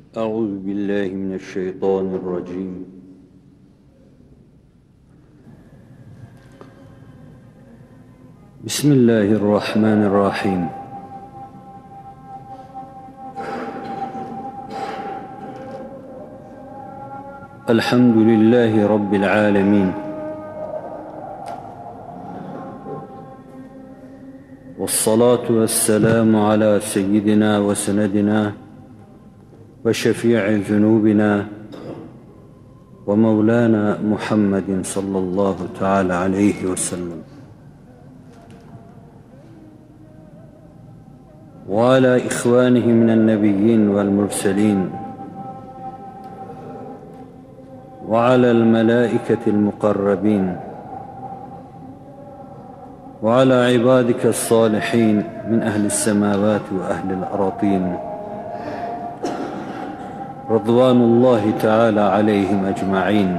أعوذ بالله من الشيطان الرجيم. بسم الله الرحمن الرحيم. الحمد لله رب العالمين، والصلاة والسلام على سيدنا وسندنا وشفيع ذنوبنا ومولانا محمد صلى الله تعالى عليه وسلم، وعلى إخوانه من النبيين والمرسلين، وعلى الملائكة المقربين، وعلى عبادك الصالحين من أهل السماوات وأهل الأراضين، رضوان الله تعالى عليهم أجمعين.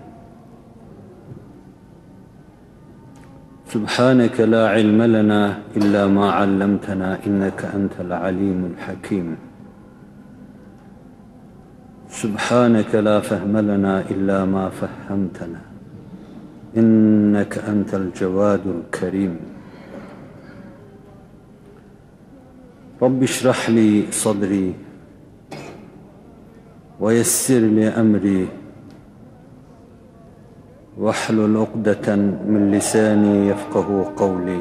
سبحانك لا علم لنا إلا ما علمتنا إنك أنت العليم الحكيم. سبحانك لا فهم لنا إلا ما فهمتنا إنك أنت الجواد الكريم. رب اشرح لي صدري ويسر لي أمري واحلل عقدة من لساني يفقه قولي،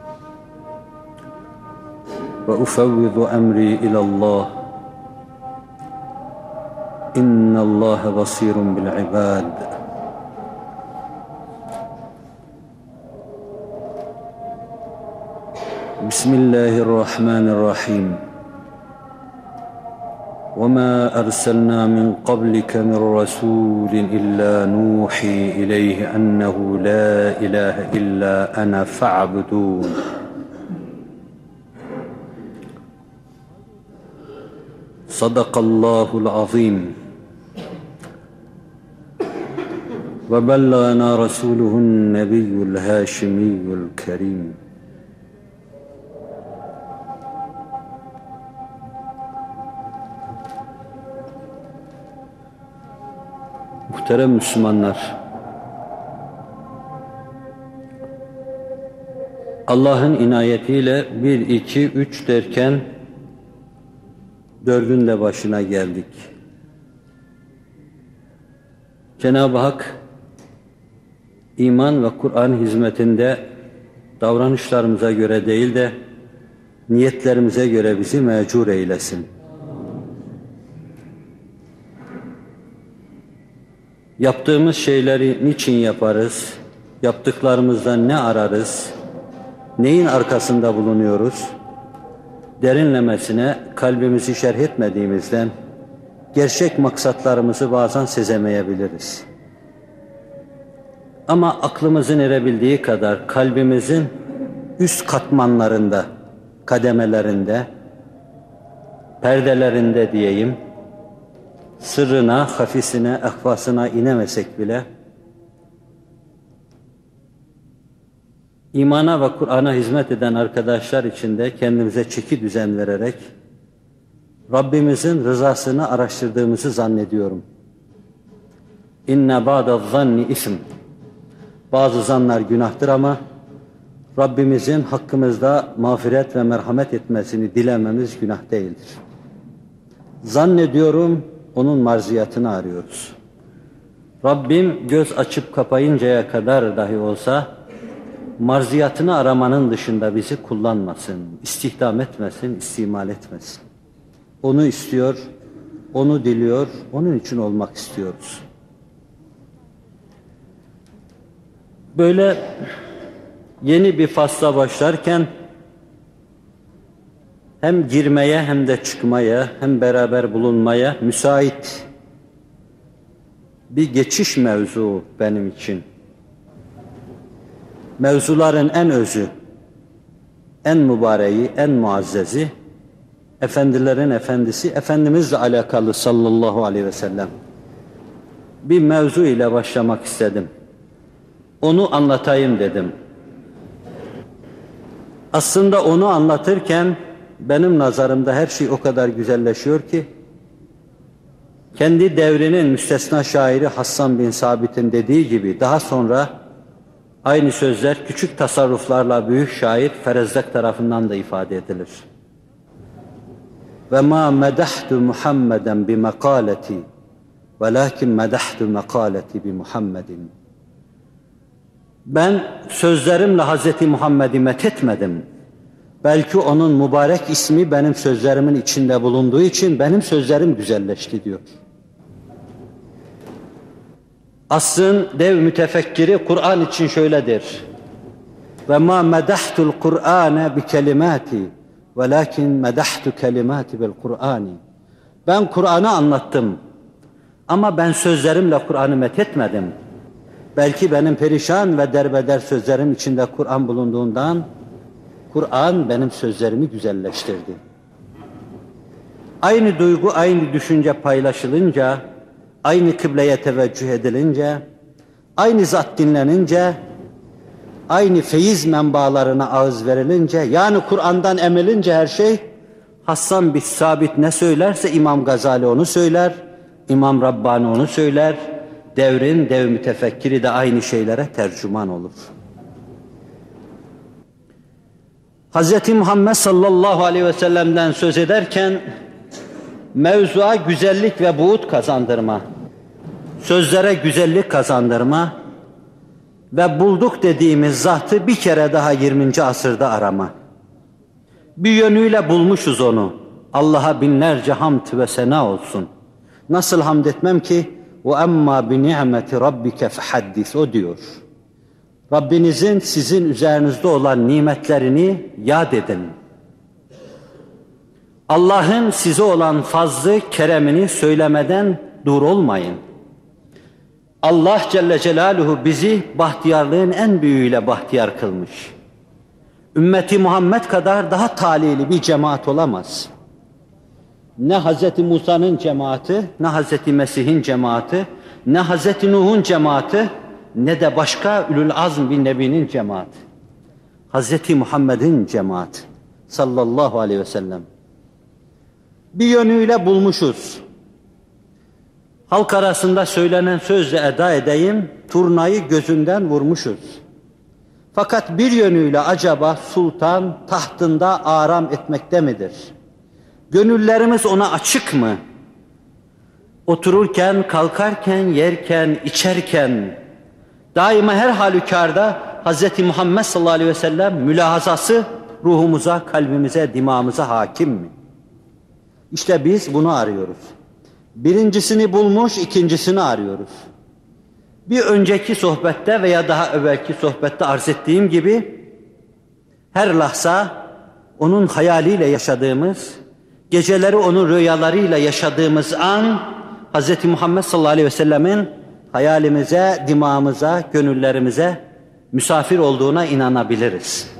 وأفوض أمري إلى الله إن الله بصير بالعباد. بسم الله الرحمن الرحيم. وما أرسلنا من قبلك من رسول إلا نوحي إليه أنه لا إله إلا أنا فاعبدون. صدق الله العظيم، وبلغنا رسوله النبي الهاشمي الكريم. Muhterem Müslümanlar, Allah'ın inayetiyle 1, 2, 3 derken 4'ün de başına geldik. Cenab-ı Hak iman ve Kur'an hizmetinde davranışlarımıza göre değil de niyetlerimize göre bizi mecur eylesin. Yaptığımız şeyleri niçin yaparız? Yaptıklarımızdan ne ararız? Neyin arkasında bulunuyoruz? Derinlemesine kalbimizi şerh etmediğimizden gerçek maksatlarımızı bazen sezemeyebiliriz. Ama aklımızın erebildiği kadar kalbimizin üst katmanlarında, kademelerinde, perdelerinde diyeyim, sırrına, hafisine, ehvasına inemesek bile imana ve Kur'an'a hizmet eden arkadaşlar içinde kendimize çeki düzen vererek Rabbimizin rızasını araştırdığımızı zannediyorum. İnne ba'dez-zanni ism. Bazı zanlar günahtır ama Rabbimizin hakkımızda mağfiret ve merhamet etmesini dilememiz günah değildir. Zannediyorum, onun marziyatını arıyoruz. Rabbim göz açıp kapayıncaya kadar dahi olsa marziyatını aramanın dışında bizi kullanmasın, istihdam etmesin, istimal etmesin. Onu istiyor, onu diliyor, onun için olmak istiyoruz. Böyle yeni bir fasla başlarken hem girmeye hem de çıkmaya, hem beraber bulunmaya müsait bir geçiş mevzu benim için. Mevzuların en özü, en mübareği, en muazzezi, efendilerin efendisi, Efendimizle alakalı sallallahu aleyhi ve sellem. Bir mevzu ile başlamak istedim. Onu anlatayım dedim. Aslında onu anlatırken benim nazarımda her şey o kadar güzelleşiyor ki Kendi devrinin müstesna şairi Hassan bin Sabit'in dediği gibi daha sonra aynı sözler küçük tasarruflarla büyük şair Ferezdek tarafından da ifade edilir. Ve ma medahtu Muhammeden bi makaleti velakin medahtu makaleti bi Muhammedin. Ben sözlerimle Hazreti Muhammed'i methetmedim. Belki onun mübarek ismi benim sözlerimin içinde bulunduğu için benim sözlerim güzelleşti diyor. Asrın dev mütefekkiri Kur'an için şöyledir. Ve ma medahtul Kur'ane bi kelimati velakin medahtu kelimati bil Kur'ani. Ben Kur'an'ı anlattım ama ben sözlerimle Kur'an'ı methetmedim. Belki benim perişan ve derbeder sözlerim içinde Kur'an bulunduğundan Kur'an benim sözlerimi güzelleştirdi. Aynı duygu, aynı düşünce paylaşılınca, aynı kıbleye teveccüh edilince, aynı zat dinlenince, aynı feyiz menbalarına ağız verilince, yani Kur'an'dan emilince her şey, Hassan bin Sabit ne söylerse İmam Gazali onu söyler, İmam Rabbani onu söyler, devrin dev mütefekkiri de aynı şeylere tercüman olur. Hz. Muhammed sallallahu aleyhi ve sellem'den söz ederken mevzuya güzellik ve buğut kazandırma, sözlere güzellik kazandırma ve bulduk dediğimiz zatı bir kere daha 20. asırda arama. Bir yönüyle bulmuşuz onu. Allah'a binlerce hamd ve sena olsun. Nasıl hamd etmem ki? وَاَمَّا بِنِعْمَةِ رَبِّكَ فَحَدِّث o diyor. Rabbinizin sizin üzerinizde olan nimetlerini yad edin. Allah'ın size olan fazlı, keremini söylemeden dur olmayın. Allah Celle Celaluhu bizi bahtiyarlığın en büyüğüyle bahtiyar kılmış. Ümmeti Muhammed kadar daha talihli bir cemaat olamaz. Ne Hz. Musa'nın cemaati, ne Hz. Mesih'in cemaati, ne Hz. Nuh'un cemaati, ne de başka Ülül Azm bir nebinin cemaati. Hz. Muhammed'in cemaati sallallahu aleyhi ve sellem. Bir yönüyle bulmuşuz. Halk arasında söylenen sözle eda edeyim, turnayı gözünden vurmuşuz. Fakat bir yönüyle acaba sultan tahtında aram etmekte midir? Gönüllerimiz ona açık mı? Otururken, kalkarken, yerken, içerken, daima her halükarda Hz. Muhammed sallallahu aleyhi ve sellem mülahazası ruhumuza, kalbimize, dimağımıza hakim mi? İşte biz bunu arıyoruz. Birincisini bulmuş, ikincisini arıyoruz. Bir önceki sohbette veya daha evvelki sohbette arz ettiğim gibi her lahza onun hayaliyle yaşadığımız, geceleri onun rüyalarıyla yaşadığımız an Hz. Muhammed sallallahu aleyhi ve sellemin hayalimize, dimağımıza, gönüllerimize misafir olduğuna inanabiliriz.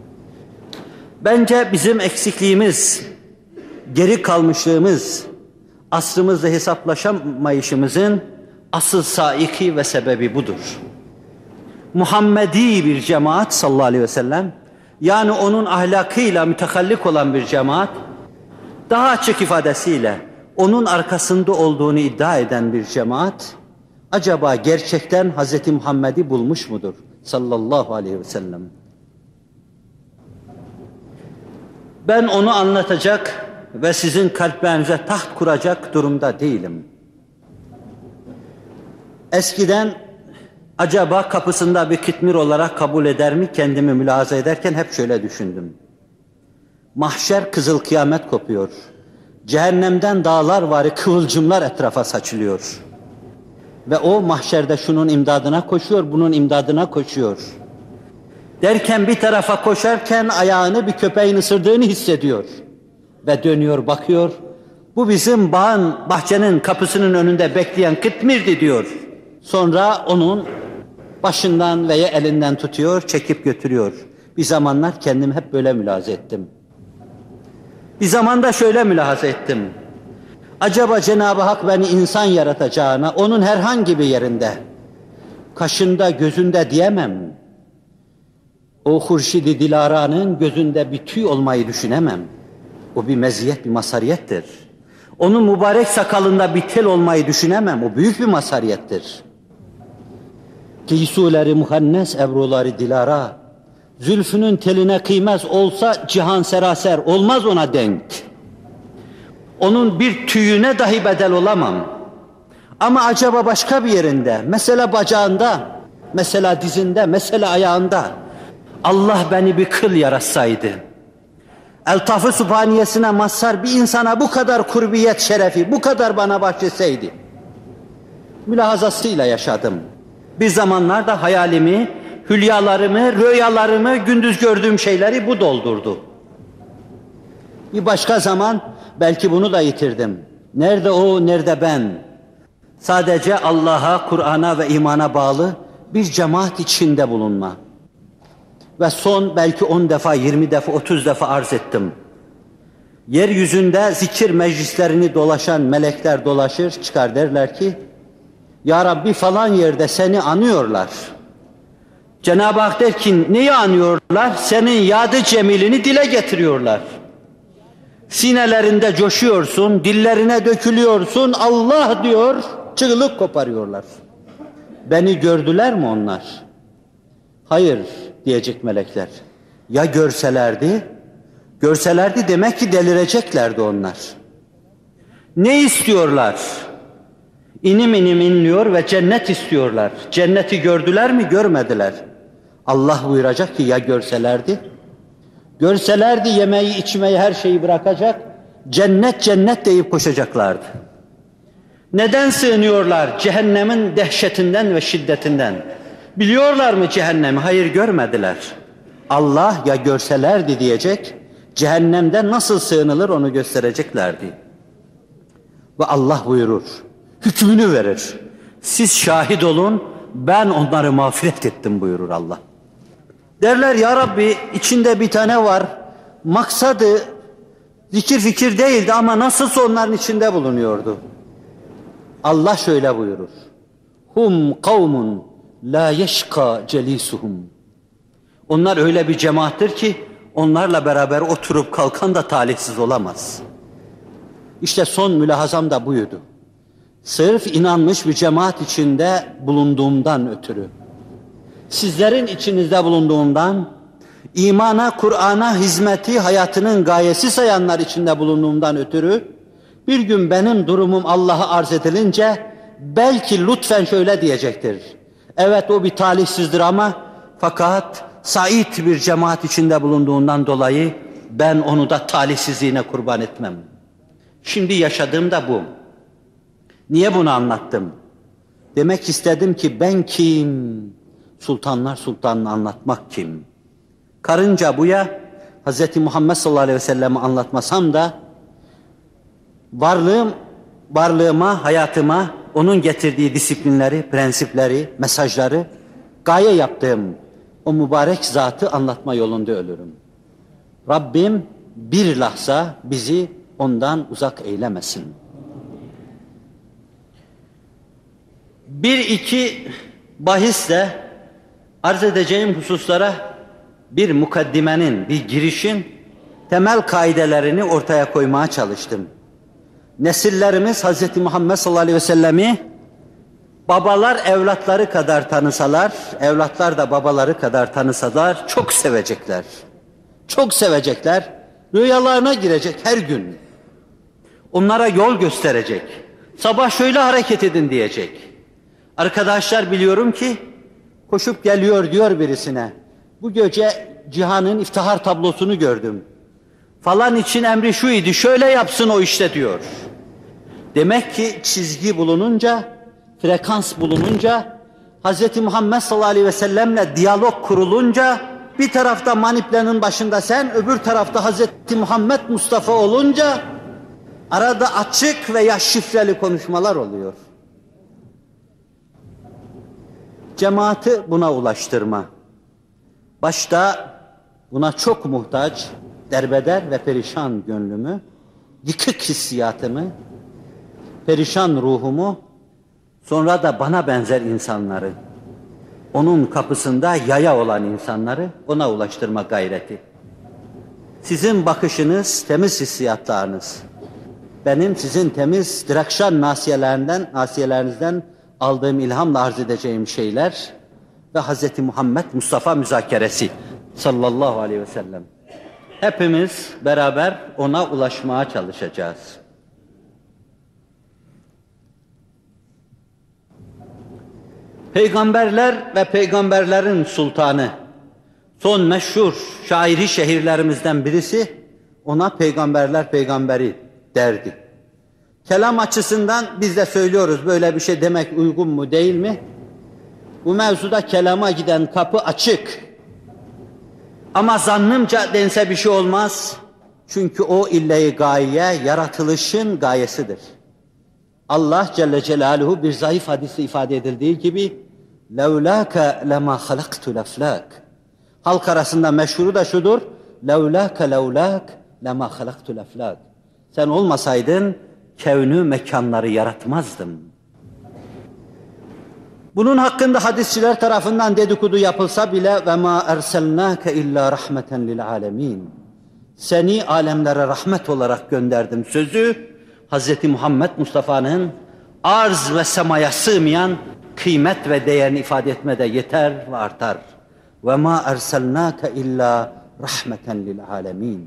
Bence bizim eksikliğimiz, geri kalmışlığımız, asrımızla hesaplaşamayışımızın asıl saiki ve sebebi budur. Muhammedi bir cemaat sallallahu aleyhi ve sellem, yani onun ahlakıyla mütehallik olan bir cemaat, daha açık ifadesiyle onun arkasında olduğunu iddia eden bir cemaat, acaba gerçekten Hz. Muhammed'i bulmuş mudur sallallahu aleyhi ve sellem? Ben onu anlatacak ve sizin kalplerinize taht kuracak durumda değilim. Eskiden acaba kapısında bir kitmir olarak kabul eder mi kendimi mülahaza ederken hep şöyle düşündüm. Mahşer kızıl kıyamet kopuyor. Cehennemden dağlar vari kıvılcımlar etrafa saçılıyor. Ve o mahşerde şunun imdadına koşuyor, bunun imdadına koşuyor. Derken bir tarafa koşarken ayağını bir köpeğin ısırdığını hissediyor. Ve dönüyor, bakıyor. Bu bizim bahçenin kapısının önünde bekleyen kıtmirdi diyor. Sonra onun başından veya elinden tutuyor, çekip götürüyor. Bir zamanlar kendimi hep böyle mülahaza ettim. Bir zamanda şöyle mülahaza ettim. Acaba Cenab-ı Hak beni insan yaratacağına onun herhangi bir yerinde, kaşında, gözünde diyemem. O Hurşid-i Dilara'nın gözünde bir tüy olmayı düşünemem. O bir meziyet, bir mazhariyettir. Onun mübarek sakalında bir tel olmayı düşünemem. O büyük bir mazhariyettir. Giysuleri muhannes, ebruları dilara. Zülfünün teline kıymaz olsa cihan seraser, olmaz ona denk. Onun bir tüyüne dahi bedel olamam. Ama acaba başka bir yerinde, mesela bacağında, mesela dizinde, mesela ayağında Allah beni bir kıl yaratsaydı, Eltaf-ı Sübhaniyesine mazhar bir insana bu kadar kurbiyet şerefi, bu kadar bana bahşetseydi, mülahazasıyla yaşadım. Bir zamanlarda hayalimi, hülyalarımı, rüyalarımı, gündüz gördüğüm şeyleri bu doldurdu. Bir başka zaman belki bunu da yitirdim. Nerede o, nerede ben? Sadece Allah'a, Kur'an'a ve imana bağlı bir cemaat içinde bulunma. Ve son belki 10 defa, 20 defa, 30 defa arz ettim. Yeryüzünde zikir meclislerini dolaşan melekler dolaşır, çıkar derler ki, Ya Rabbi falan yerde seni anıyorlar. Cenab-ı Hak der ki, neyi anıyorlar? Senin yadı cemilini dile getiriyorlar. Sinelerinde coşuyorsun, dillerine dökülüyorsun, Allah diyor, çığlık koparıyorlar. Beni gördüler mi onlar? Hayır diyecek melekler. Ya görselerdi? Görselerdi demek ki delireceklerdi onlar. Ne istiyorlar? İnim inim inliyor ve cennet istiyorlar. Cenneti gördüler mi? Görmediler. Allah buyuracak ki ya görselerdi? Görselerdi yemeği, içmeyi, her şeyi bırakacak, cennet cennet deyip koşacaklardı. Neden sığınıyorlar? Cehennemin dehşetinden ve şiddetinden. Biliyorlar mı cehennemi? Hayır, görmediler. Allah ya görselerdi diyecek, cehennemden nasıl sığınılır onu göstereceklerdi. Ve Allah buyurur, hükmünü verir. Siz şahit olun, ben onları mağfiret ettim buyurur Allah. Derler ya Rabbi, içinde bir tane var, maksadı zikir fikir değildi ama nasılsa onların içinde bulunuyordu. Allah şöyle buyurur, hum kavmun la yeşka celisuhum. Onlar öyle bir cemaattir ki onlarla beraber oturup kalkan da talihsiz olamaz. İşte son mülahazam da buydu. Sırf inanmış bir cemaat içinde bulunduğumdan ötürü, sizlerin içinizde bulunduğumdan, imana, Kur'an'a hizmeti hayatının gayesi sayanlar içinde bulunduğumdan ötürü, bir gün benim durumum Allah'a arz edilince, belki lütfen şöyle diyecektir. Evet o bir talihsizdir ama, fakat sait bir cemaat içinde bulunduğundan dolayı, ben onu da talihsizliğine kurban etmem. Şimdi yaşadığım da bu. Niye bunu anlattım? Demek istedim ki ben kim? Sultanlar sultanını anlatmak kim? Karınca buya Hz. Muhammed sallallahu aleyhi ve sellem'i anlatmasam da varlığıma, hayatıma onun getirdiği disiplinleri, prensipleri, mesajları gaye yaptığım o mübarek zatı anlatma yolunda ölürüm. Rabbim bir lahza bizi ondan uzak eylemesin. Bir iki bahisle arz edeceğim hususlara bir mukaddimenin, bir girişin temel kaidelerini ortaya koymaya çalıştım. Nesillerimiz Hz. Muhammed sallallahu aleyhi ve sellemi babalar evlatları kadar tanısalar, evlatlar da babaları kadar tanısalar çok sevecekler. Çok sevecekler. Rüyalarına girecek her gün. Onlara yol gösterecek. Sabah şöyle hareket edin diyecek. Arkadaşlar biliyorum ki koşup geliyor diyor birisine. Bu gece cihanın iftihar tablosunu gördüm. Falan için emri şu idi, şöyle yapsın o işte diyor. Demek ki çizgi bulununca, frekans bulununca, Hz. Muhammed sallallahu aleyhi ve sellemle diyalog kurulunca, bir tarafta maniplenin başında sen, öbür tarafta Hz. Muhammed Mustafa olunca, arada açık veya şifreli konuşmalar oluyor. Cemaati buna ulaştırma. Başta buna çok muhtaç, derbeder ve perişan gönlümü, yıkık hissiyatımı, perişan ruhumu, sonra da bana benzer insanları, onun kapısında yaya olan insanları ona ulaştırma gayreti. Sizin bakışınız, temiz hissiyatlarınız, benim sizin temiz Dirakşan nasiyelerinizden aldığım ilhamla arz edeceğim şeyler ve Hz. Muhammed Mustafa müzakeresi sallallahu aleyhi ve sellem. Hepimiz beraber ona ulaşmaya çalışacağız. Peygamberler ve peygamberlerin sultanı, son meşhur şairi şehirlerimizden birisi ona peygamberler peygamberi derdi. Kelam açısından biz de söylüyoruz, böyle bir şey demek uygun mu değil mi? Bu mevzuda kelama giden kapı açık. Ama zannımca dense bir şey olmaz. Çünkü o ille-i gaye, yaratılışın gayesidir. Allah Celle Celaluhu bir zayıf hadiste ifade edildiği gibi لَوْلَاكَ لَمَا خَلَقْتُ الْاَفْلَاكَ. Halk arasında meşhuru da şudur: لَوْلَاكَ لَمَا خَلَقْتُ الْاَفْلَاكَ. Sen olmasaydın kevnü, mekanları yaratmazdım. Bunun hakkında hadisçiler tarafından dedikodu yapılsa bile وَمَا اَرْسَلْنَاكَ اِلَّا رَحْمَةً لِلْعَالَمِينَ. Seni alemlere rahmet olarak gönderdim sözü, Hz. Muhammed Mustafa'nın arz ve semaya sığmayan kıymet ve değerini ifade etmede yeter ve artar. وَمَا اَرْسَلْنَاكَ اِلَّا رَحْمَةً لِلْعَالَمِينَ.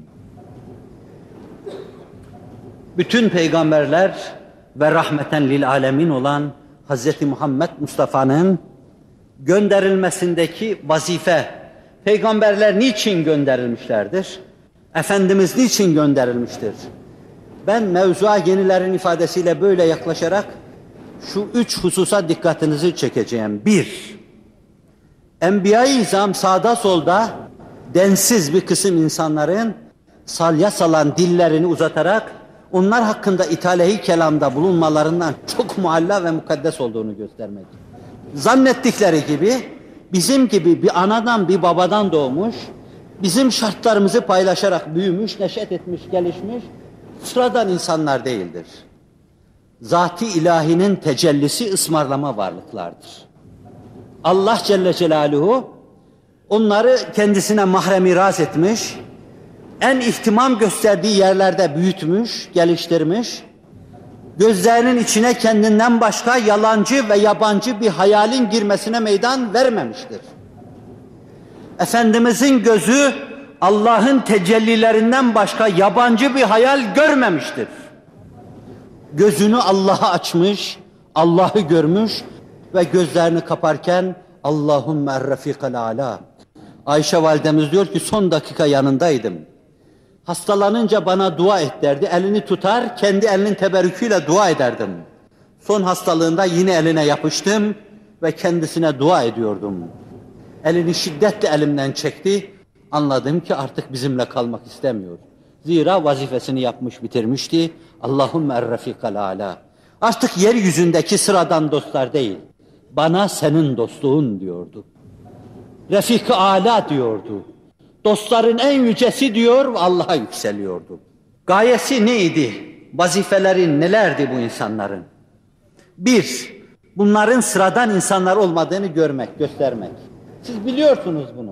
Bütün peygamberler ve rahmeten lil alemin olan Hz. Muhammed Mustafa'nın gönderilmesindeki vazife, peygamberler niçin gönderilmişlerdir? Efendimiz niçin gönderilmiştir? Ben mevzuya yenilerin ifadesiyle böyle yaklaşarak şu 3 hususa dikkatinizi çekeceğim. 1. Enbiya-i İzam sağda solda densiz bir kısım insanların salya salan dillerini uzatarak onlar hakkında ithalehi kelamda bulunmalarından çok mualla ve mukaddes olduğunu göstermek. Zannettikleri gibi bizim gibi bir anadan bir babadan doğmuş, bizim şartlarımızı paylaşarak büyümüş, neşet etmiş, gelişmiş sıradan insanlar değildir. Zat-ı ilahinin tecellisi ısmarlama varlıklardır. Allah Celle Celaluhu onları kendisine mahrem miras etmiş, en ihtimam gösterdiği yerlerde büyütmüş, geliştirmiş, gözlerinin içine kendinden başka yalancı ve yabancı bir hayalin girmesine meydan vermemiştir. Efendimizin gözü Allah'ın tecellilerinden başka yabancı bir hayal görmemiştir. Gözünü Allah'a açmış, Allah'ı görmüş ve gözlerini kaparken Allahümme er-rafikal âlâ. Ayşe validemiz diyor ki son dakika yanındaydım. Hastalanınca bana dua et derdi. Elini tutar, kendi elinin teberrüküyle dua ederdim. Son hastalığında yine eline yapıştım ve kendisine dua ediyordum. Elini şiddetle elimden çekti. Anladım ki artık bizimle kalmak istemiyor. Zira vazifesini yapmış bitirmişti. Allahümme er-rafikal âlâ. Artık yeryüzündeki sıradan dostlar değil, bana senin dostluğun diyordu. Refik-i âlâ diyordu. Dostların en yücesi diyor ve Allah'a yükseliyordu. Gayesi neydi? Vazifeleri nelerdi bu insanların? 1. Bunların sıradan insanlar olmadığını görmek, göstermek. Siz biliyorsunuz bunu.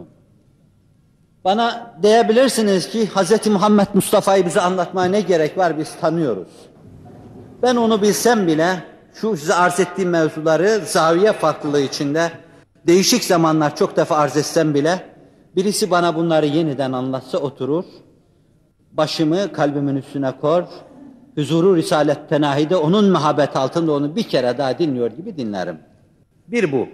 Bana diyebilirsiniz ki Hz. Muhammed Mustafa'yı bize anlatmaya ne gerek var, biz tanıyoruz. Ben onu bilsem bile şu size arz ettiğim mevzuları zaviye farklılığı içinde değişik zamanlar çok defa arz etsem bile birisi bana bunları yeniden anlatsa oturur, başımı kalbimin üstüne kor, huzuru Risalet Penahi'de onun muhabbet altında onu bir kere daha dinliyor gibi dinlerim. Bir bu.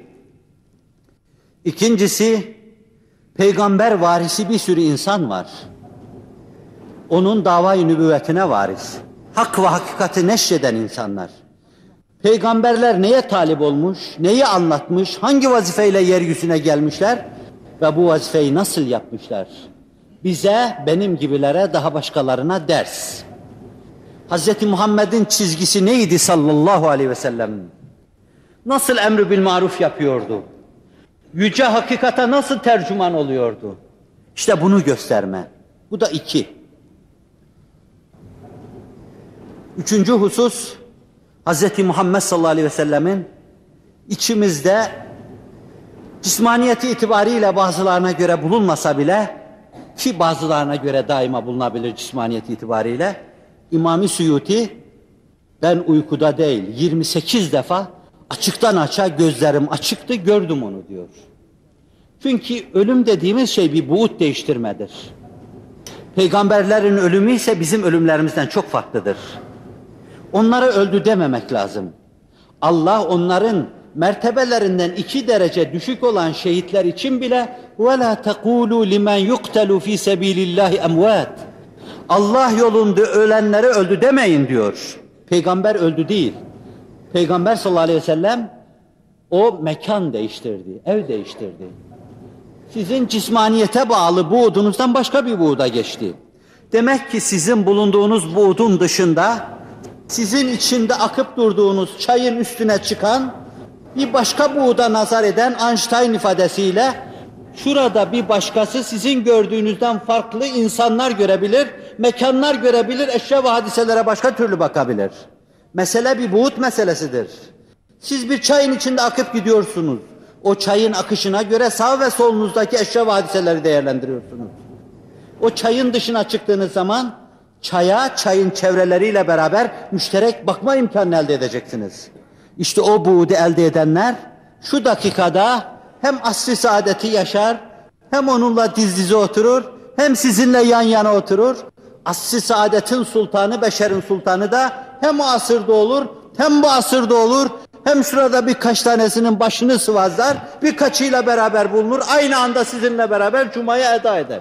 İkincisi, peygamber varisi bir sürü insan var. Onun davayı nübüvvetine varis. Hak ve hakikati neşreden insanlar. Peygamberler neye talip olmuş, neyi anlatmış, hangi vazifeyle yeryüzüne gelmişler ve bu vazifeyi nasıl yapmışlar? Bize, benim gibilere, daha başkalarına ders. Hz. Muhammed'in çizgisi neydi sallallahu aleyhi ve sellem? Nasıl emr-i bil maruf yapıyordu? Yüce hakikate nasıl tercüman oluyordu? İşte bunu gösterme. Bu da 2. Üçüncü husus, Hz. Muhammed sallallahu aleyhi ve sellemin içimizde cismaniyeti itibariyle bazılarına göre bulunmasa bile, ki bazılarına göre daima bulunabilir cismaniyeti itibariyle, İmam-ı Suyuti Ben uykuda değil, 28 defa açıktan açığa gözlerim açıktı, gördüm onu diyor. Çünkü ölüm dediğimiz şey bir buğut değiştirmedir. Peygamberlerin ölümü ise bizim ölümlerimizden çok farklıdır. Onlara öldü dememek lazım. Allah onların mertebelerinden 2 derece düşük olan şehitler için bile وَلَا تَقُولُوا لِمَنْ يُقْتَلُوا ف۪ي سَب۪يلِ اللّٰهِ اَمْوَاتٍ Allah yolunda ölenlere öldü demeyin diyor. Peygamber öldü değil. Peygamber sallallahu aleyhi ve sellem o mekan değiştirdi, ev değiştirdi. Sizin cismaniyete bağlı buğdunuzdan başka bir buğda geçti. Demek ki sizin bulunduğunuz buğdun dışında, sizin içinde akıp durduğunuz çayın üstüne çıkan, bir başka buğda nazar eden Einstein ifadesiyle, şurada bir başkası sizin gördüğünüzden farklı insanlar görebilir, mekanlar görebilir, eşya ve hadiselere başka türlü bakabilir. Mesele bir buğut meselesidir. Siz bir çayın içinde akıp gidiyorsunuz. O çayın akışına göre sağ ve solunuzdaki eşya ve hadiseleri değerlendiriyorsunuz. O çayın dışına çıktığınız zaman çaya, çayın çevreleriyle beraber müşterek bakma imkanı elde edeceksiniz. İşte o buğdu elde edenler şu dakikada hem asr-ı saadeti yaşar, hem onunla diz dize oturur, hem sizinle yan yana oturur. Asr-ı saadetin sultanı, beşerin sultanı da hem o asırda olur, hem bu asırda olur, hem şurada birkaç tanesinin başını sıvazlar, birkaçıyla beraber bulunur, aynı anda sizinle beraber Cuma'yı eda eder.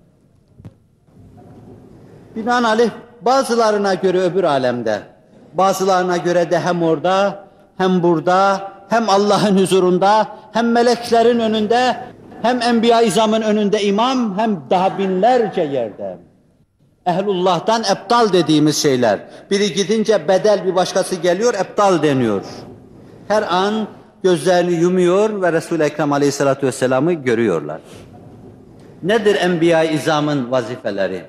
Binaenaleyh bazılarına göre öbür alemde, bazılarına göre de hem orada, hem burada, hem Allah'ın huzurunda, hem meleklerin önünde, hem Enbiya-i İzam'ın önünde imam, hem daha binlerce yerde. Ehlullah'tan ebdal dediğimiz şeyler. Biri gidince bedel bir başkası geliyor, ebdal deniyor. Her an gözlerini yumuyor ve Resul-i Ekrem Aleyhisselatü Vesselam'ı görüyorlar. Nedir Enbiya-i İzam'ın vazifeleri?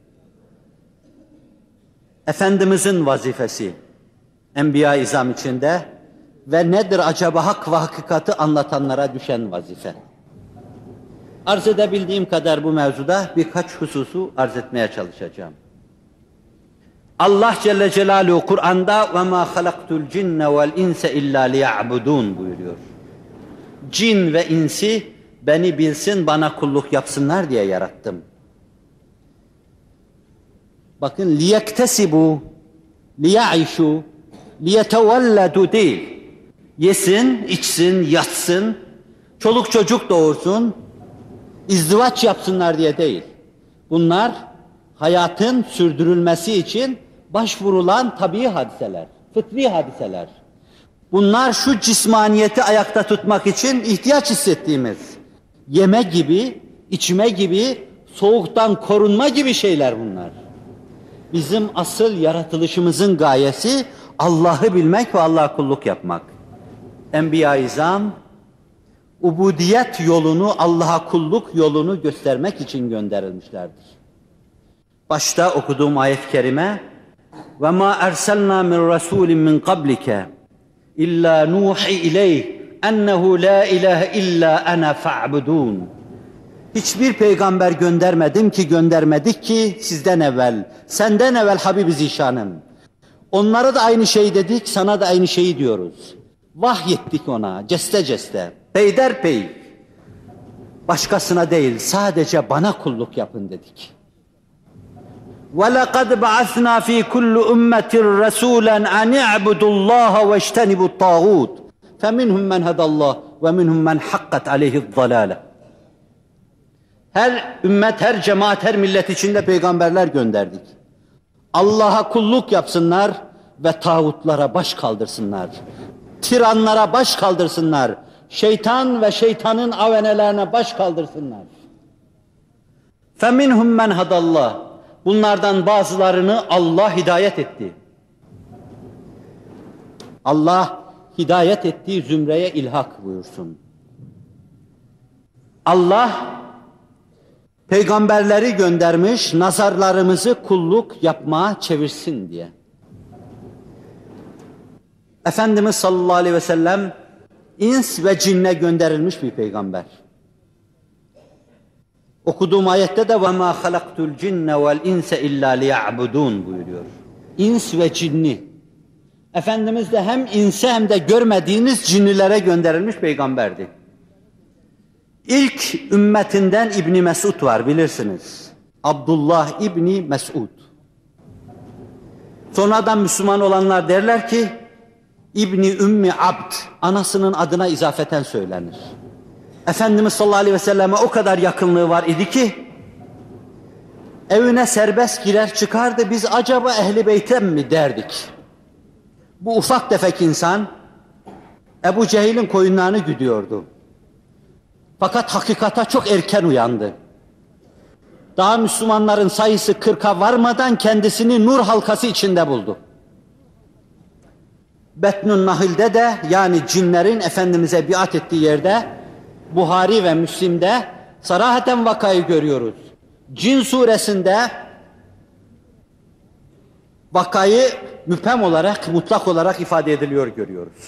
Efendimizin vazifesi Enbiya-i İzam içinde ve nedir acaba hak ve hakikati anlatanlara düşen vazife? Arz edebildiğim kadar bu mevzuda birkaç hususu arz etmeye çalışacağım. Allah Celle Celaluhu Kur'an'da وَمَا خَلَقْتُ الْجِنَّ وَالْاِنْسَ اِلَّا لِيَعْبُدُونَ buyuruyor. Cin ve insi beni bilsin, bana kulluk yapsınlar diye yarattım. Bakın liyektesibu, liyaişu, liyetevelledu değil. Yesin, içsin, yatsın, çoluk çocuk doğursun, izdivaç yapsınlar diye değil. Bunlar hayatın sürdürülmesi için başvurulan tabii hadiseler, fıtri hadiseler. Bunlar şu cismaniyeti ayakta tutmak için ihtiyaç hissettiğimiz yeme gibi, içme gibi, soğuktan korunma gibi şeyler bunlar. Bizim asıl yaratılışımızın gayesi Allah'ı bilmek ve Allah'a kulluk yapmak. Enbiya-i İzam, ubudiyet yolunu, Allah'a kulluk yolunu göstermek için gönderilmişlerdir. Başta okuduğum ayet-i kerime وَمَا أَرْسَلْنَا مِنْ رَسُولٍ مِنْ قَبْلِكَ إِلَّا نُوحِي إِلَيْهِ اَنَّهُ لَا إِلَٰهَ إِلَّا أَنَا فَاعْبُدُونَ Hiçbir peygamber göndermedik ki sizden evvel, senden evvel Habib-i Zişanım. Onlara da aynı şeyi dedik, sana da aynı şeyi diyoruz. Vahyettik ona, ceste ceste, peyderpey. Başkasına değil, sadece bana kulluk yapın dedik. وَلَقَدْ بَعَثْنَا ف۪ي كُلُّ اُمَّةٍ رَسُولًا اَنْ اِعْبُدُوا اللّٰهَ وَاجْتَنِبُوا الطَّاغُوتِ فَمِنْهُمْ مَنْ هَدَى اللّٰهِ وَمِنْهُمْ مَنْ حَقَّتْ عَلَيْهِ الضَّلَالَةِ Her ümmet, her cemaat, her millet içinde peygamberler gönderdik. Allah'a kulluk yapsınlar ve tağutlara baş kaldırsınlar. Tiranlara baş kaldırsınlar. Şeytan ve şeytanın avenelerine baş kaldırsınlar. فَمِنْهُمْ مَنْ هَدَى اللّٰهِ Bunlardan bazılarını Allah hidayet etti. Allah hidayet ettiği zümreye ilhak buyursun. Allah peygamberleri göndermiş, nazarlarımızı kulluk yapmaya çevirsin diye. Efendimiz sallallahu aleyhi ve sellem ins ve cinne gönderilmiş bir peygamber. Okuduğum ayette de وَمَا خَلَقْتُ الْجِنَّ وَالْاِنْسَ اِلَّا لِيَعْبُدُونَ buyuruyor. İns ve cinni Efendimiz de hem insi hem de görmediğiniz cinlilere gönderilmiş peygamberdi. İlk ümmetinden İbni Mesud var, bilirsiniz. Abdullah İbni Mesud. Sonradan Müslüman olanlar derler ki İbni Ümmi Abd, anasının adına izafeten söylenir. Efendimiz sallallahu aleyhi ve selleme o kadar yakınlığı var idi ki evine serbest girer çıkardı, biz acaba Ehl-i Beyt'e mi derdik? Bu ufak tefek insan Ebu Cehil'in koyunlarını güdüyordu. Fakat hakikata çok erken uyandı. Daha Müslümanların sayısı 40'a varmadan kendisini nur halkası içinde buldu. Betnun Nahil'de de, yani cinlerin Efendimiz'e biat ettiği yerde, Buhari ve Müslim'de sarahaten vakayı görüyoruz. Cin suresinde vakayı müphem olarak, mutlak olarak ifade ediliyor görüyoruz.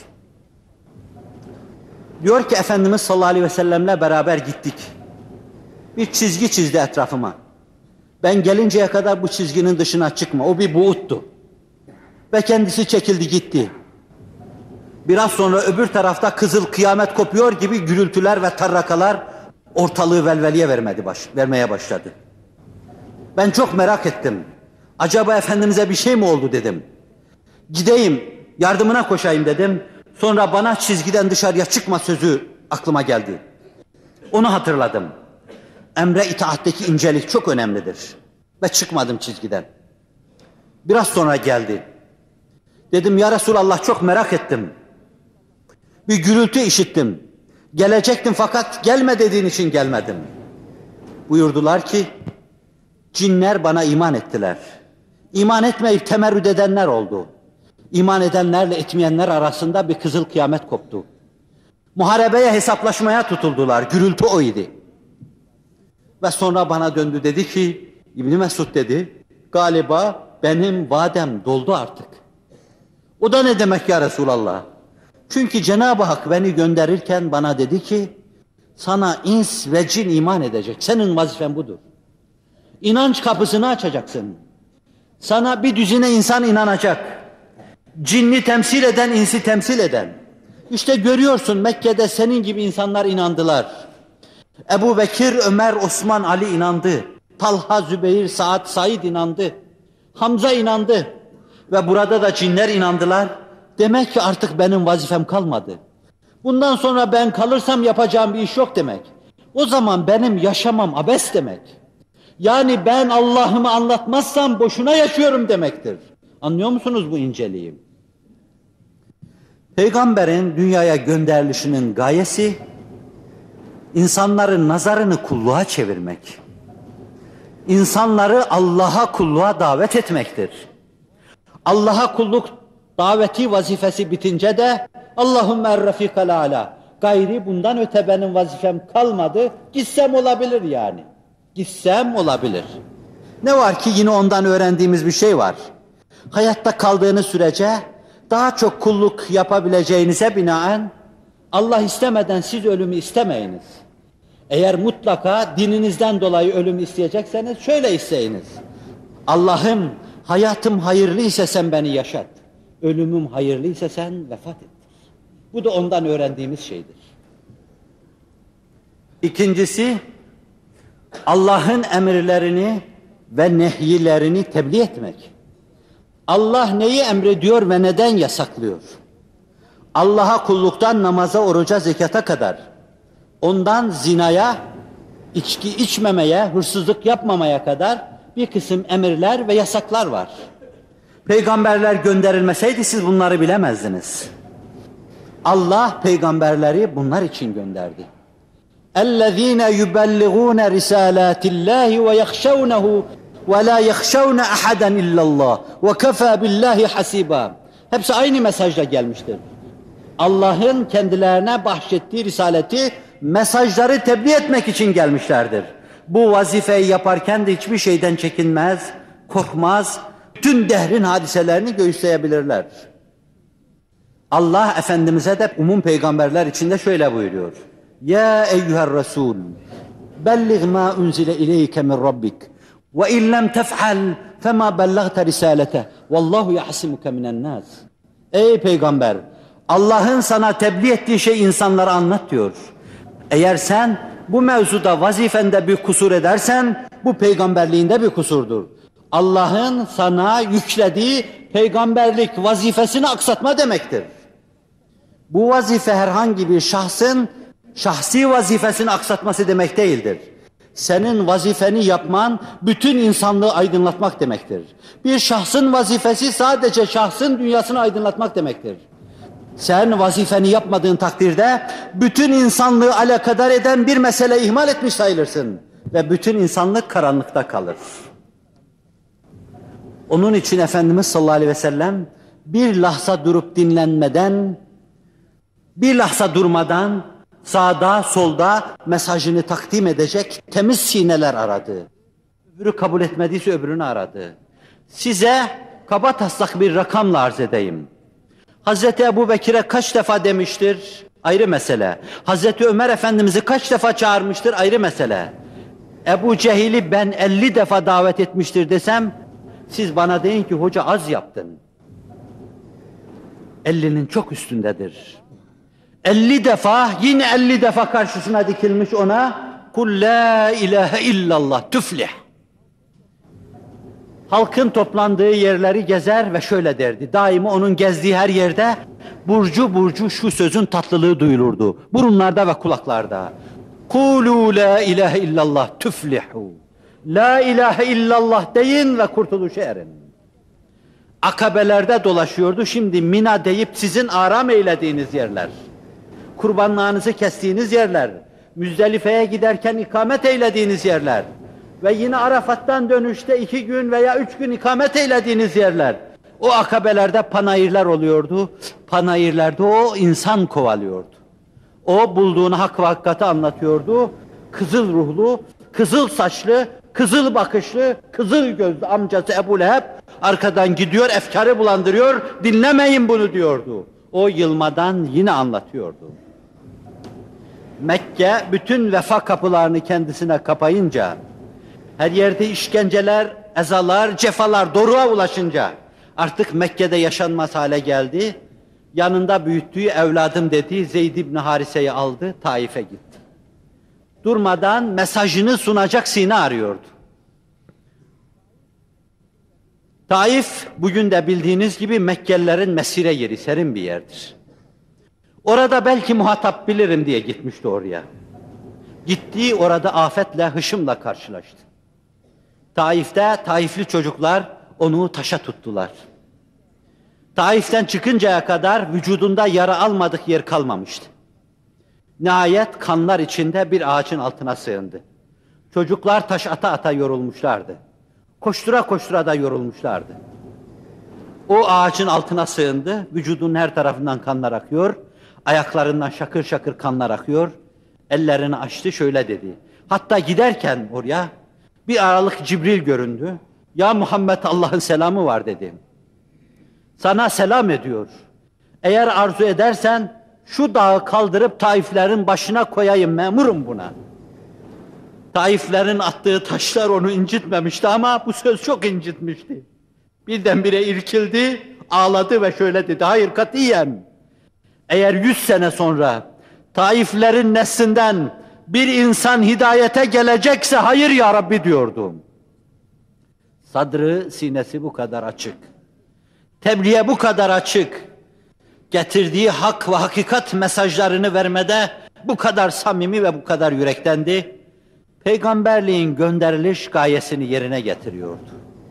Diyor ki Efendimiz sallallahu aleyhi ve sellemle beraber gittik. Bir çizgi çizdi etrafıma. Ben gelinceye kadar bu çizginin dışına çıkma. O bir buğuttu. Ve kendisi çekildi gitti. Biraz sonra öbür tarafta kızıl kıyamet kopuyor gibi gürültüler ve tarrakalar ortalığı velveliye vermeye başladı. Ben çok merak ettim. Acaba Efendimiz'e bir şey mi oldu dedim. Gideyim, yardımına koşayım dedim. Sonra bana çizgiden dışarıya çıkma sözü aklıma geldi. Onu hatırladım. Emre itaatteki incelik çok önemlidir. Ve çıkmadım çizgiden. Biraz sonra geldi. Dedim ya Resulallah, çok merak ettim. Bir gürültü işittim. Gelecektim fakat gelme dediğin için gelmedim. Buyurdular ki cinler bana iman ettiler. İman etmeyip temerrüt edenler oldu. İman edenlerle etmeyenler arasında bir kızıl kıyamet koptu. Muharebeye, hesaplaşmaya tutuldular. Gürültü o idi. Ve sonra bana döndü, dedi ki İbni Mesud dedi, galiba benim vadem doldu artık. O da ne demek ya Resulallah? Çünkü Cenab-ı Hak beni gönderirken bana dedi ki sana ins ve cin iman edecek. Senin vazifen budur. İnanç kapısını açacaksın. Sana bir düzine insan inanacak. Cinni temsil eden, insi temsil eden. İşte görüyorsun, Mekke'de senin gibi insanlar inandılar. Ebu Bekir, Ömer, Osman, Ali inandı. Talha, Zübeyir, Saad, Said inandı. Hamza inandı. Ve burada da cinler inandılar. Demek ki artık benim vazifem kalmadı. Bundan sonra ben kalırsam yapacağım bir iş yok demek. O zaman benim yaşamam abes demek. Yani ben Allah'ımı anlatmazsam boşuna yaşıyorum demektir. Anlıyor musunuz bu inceliği? Peygamberin dünyaya gönderilişinin gayesi insanların nazarını kulluğa çevirmek. İnsanları Allah'a kulluğa davet etmektir. Allah'a kulluk daveti vazifesi bitince de Allahümme er-rafikal a'la. Gayri bundan öte benim vazifem kalmadı. Gitsem olabilir yani. Gitsem olabilir. Ne var ki yine ondan öğrendiğimiz bir şey var. Hayatta kaldığınız sürece daha çok kulluk yapabileceğinize binaen Allah istemeden siz ölümü istemeyiniz. Eğer mutlaka dininizden dolayı ölümü isteyecekseniz şöyle isteyiniz. Allah'ım hayatım hayırlıysa sen beni yaşat. Ölümüm hayırlıysa sen vefat ettir. Bu da ondan öğrendiğimiz şeydir. İkincisi, Allah'ın emirlerini ve nehyilerini tebliğ etmek. Allah neyi emrediyor ve neden yasaklıyor? Allah'a kulluktan namaza, oruca, zekata kadar, ondan zinaya, içki içmemeye, hırsızlık yapmamaya kadar bir kısım emirler ve yasaklar var. Peygamberler gönderilmeseydi siz bunları bilemezdiniz. Allah peygamberleri bunlar için gönderdi. اَلَّذ۪ينَ يُبَلِّغُونَ رِسَالَاتِ اللّٰهِ وَيَخْشَوْنَهُ وَلَا يَخْشَوْنَ أَحَدًا اِلَّا اللّٰهِ وَكَفَى بِاللّٰهِ حَسِيبًا. Hepsi aynı mesajla gelmiştir. Allah'ın kendilerine bahşettiği risaleti, mesajları tebliğ etmek için gelmişlerdir. Bu vazifeyi yaparken de hiçbir şeyden çekinmez, korkmaz, bütün dehrin hadiselerini göğüsleyebilirler. Allah Efendimiz'e de umum peygamberler içinde şöyle buyuruyor. Ya eyyuher Resul, belliğ ma unzile ileyke min Rabbik ve in lem tef'al fema bellagte risalete vallahu yahsimuke minen nas. Ey peygamber, Allah'ın sana tebliğ ettiği şey insanlara anlat diyor. Eğer sen bu mevzuda vazifende bir kusur edersen, bu peygamberliğinde bir kusurdur. Allah'ın sana yüklediği peygamberlik vazifesini aksatma demektir. Bu vazife herhangi bir şahsın şahsi vazifesini aksatması demek değildir. Senin vazifeni yapman, bütün insanlığı aydınlatmak demektir. Bir şahsın vazifesi sadece şahsın dünyasını aydınlatmak demektir. Sen vazifeni yapmadığın takdirde, bütün insanlığı alakadar eden bir mesele ihmal etmiş sayılırsın. Ve bütün insanlık karanlıkta kalır. Onun için Efendimiz sallallahu aleyhi ve sellem, bir lahza durup dinlenmeden, bir lahza durmadan, sağda solda mesajını takdim edecek temiz sineler aradı. Öbürü kabul etmediyse öbürünü aradı. Size kabataslak bir rakamla arz edeyim. Hazreti Ebu Bekir'e kaç defa demiştir? Ayrı mesele. Hazreti Ömer Efendimiz'i kaç defa çağırmıştır? Ayrı mesele. Ebu Cehil'i ben 50 defa davet etmiştir desem, siz bana deyin ki hoca az yaptın. 50'nin çok üstündedir. 50 defa, yine 50 defa karşısına dikilmiş ona, kul la ilahe illallah tüflih. Halkın toplandığı yerleri gezer ve şöyle derdi. Daima onun gezdiği her yerde burcu burcu şu sözün tatlılığı duyulurdu. Burunlarda ve kulaklarda. Kulu la ilahe illallah tüflihu. La ilahe illallah deyin ve kurtuluşa erin. Akabelerde dolaşıyordu. Şimdi Mina deyip sizin aram eylediğiniz yerler. Kurbanlarınızı kestiğiniz yerler. Müzdelife'ye giderken ikamet eylediğiniz yerler. Ve yine Arafat'tan dönüşte 2 gün veya 3 gün ikamet eylediğiniz yerler. O akabelerde panayırlar oluyordu. Panayırlarda o insan kovalıyordu. O bulduğunu hak ve hakikati anlatıyordu. Kızıl ruhlu, kızıl saçlı, kızıl bakışlı, kızıl gözlü amcası Ebu Leheb arkadan gidiyor, efkarı bulandırıyor, dinlemeyin bunu diyordu. O yılmadan yine anlatıyordu. Mekke bütün vefa kapılarını kendisine kapayınca, her yerde işkenceler, ezalar, cefalar doruğa ulaşınca artık Mekke'de yaşanmaz hale geldi. Yanında büyüttüğü evladım dediği Zeyd İbni Harise'yi aldı, Taif'e gitti. Durmadan mesajını sunacak sine arıyordu. Taif, bugün de bildiğiniz gibi Mekkelilerin mesire yeri, serin bir yerdir. Orada belki muhatap bilirim diye gitmişti oraya. Gittiği orada afetle, hışımla karşılaştı. Taif'te, Taifli çocuklar onu taşa tuttular. Taif'ten çıkıncaya kadar vücudunda yara almadık yer kalmamıştı. Nihayet kanlar içinde bir ağacın altına sığındı. Çocuklar taş ata ata yorulmuşlardı. Koştura koştura da yorulmuşlardı. O ağacın altına sığındı, vücudunun her tarafından kanlar akıyor, ayaklarından şakır şakır kanlar akıyor, ellerini açtı şöyle dedi. Hatta giderken oraya bir aralık Cibril göründü. Ya Muhammed Allah'ın selamı var dedi. Sana selam ediyor. Eğer arzu edersen şu dağı kaldırıp Taiflerin başına koyayım, memurum buna. Taiflerin attığı taşlar onu incitmemişti ama bu söz çok incitmişti. Birdenbire irkildi, ağladı ve şöyle dedi. Hayır katiyen. Eğer 100 sene sonra Taiflerin neslinden bir insan hidayete gelecekse hayır ya Rabbi diyordum. Sadrı, sinesi bu kadar açık. Tebliğe bu kadar açık. Getirdiği hak ve hakikat mesajlarını vermede bu kadar samimi ve bu kadar yürektendi. Peygamberliğin gönderiliş gayesini yerine getiriyordu.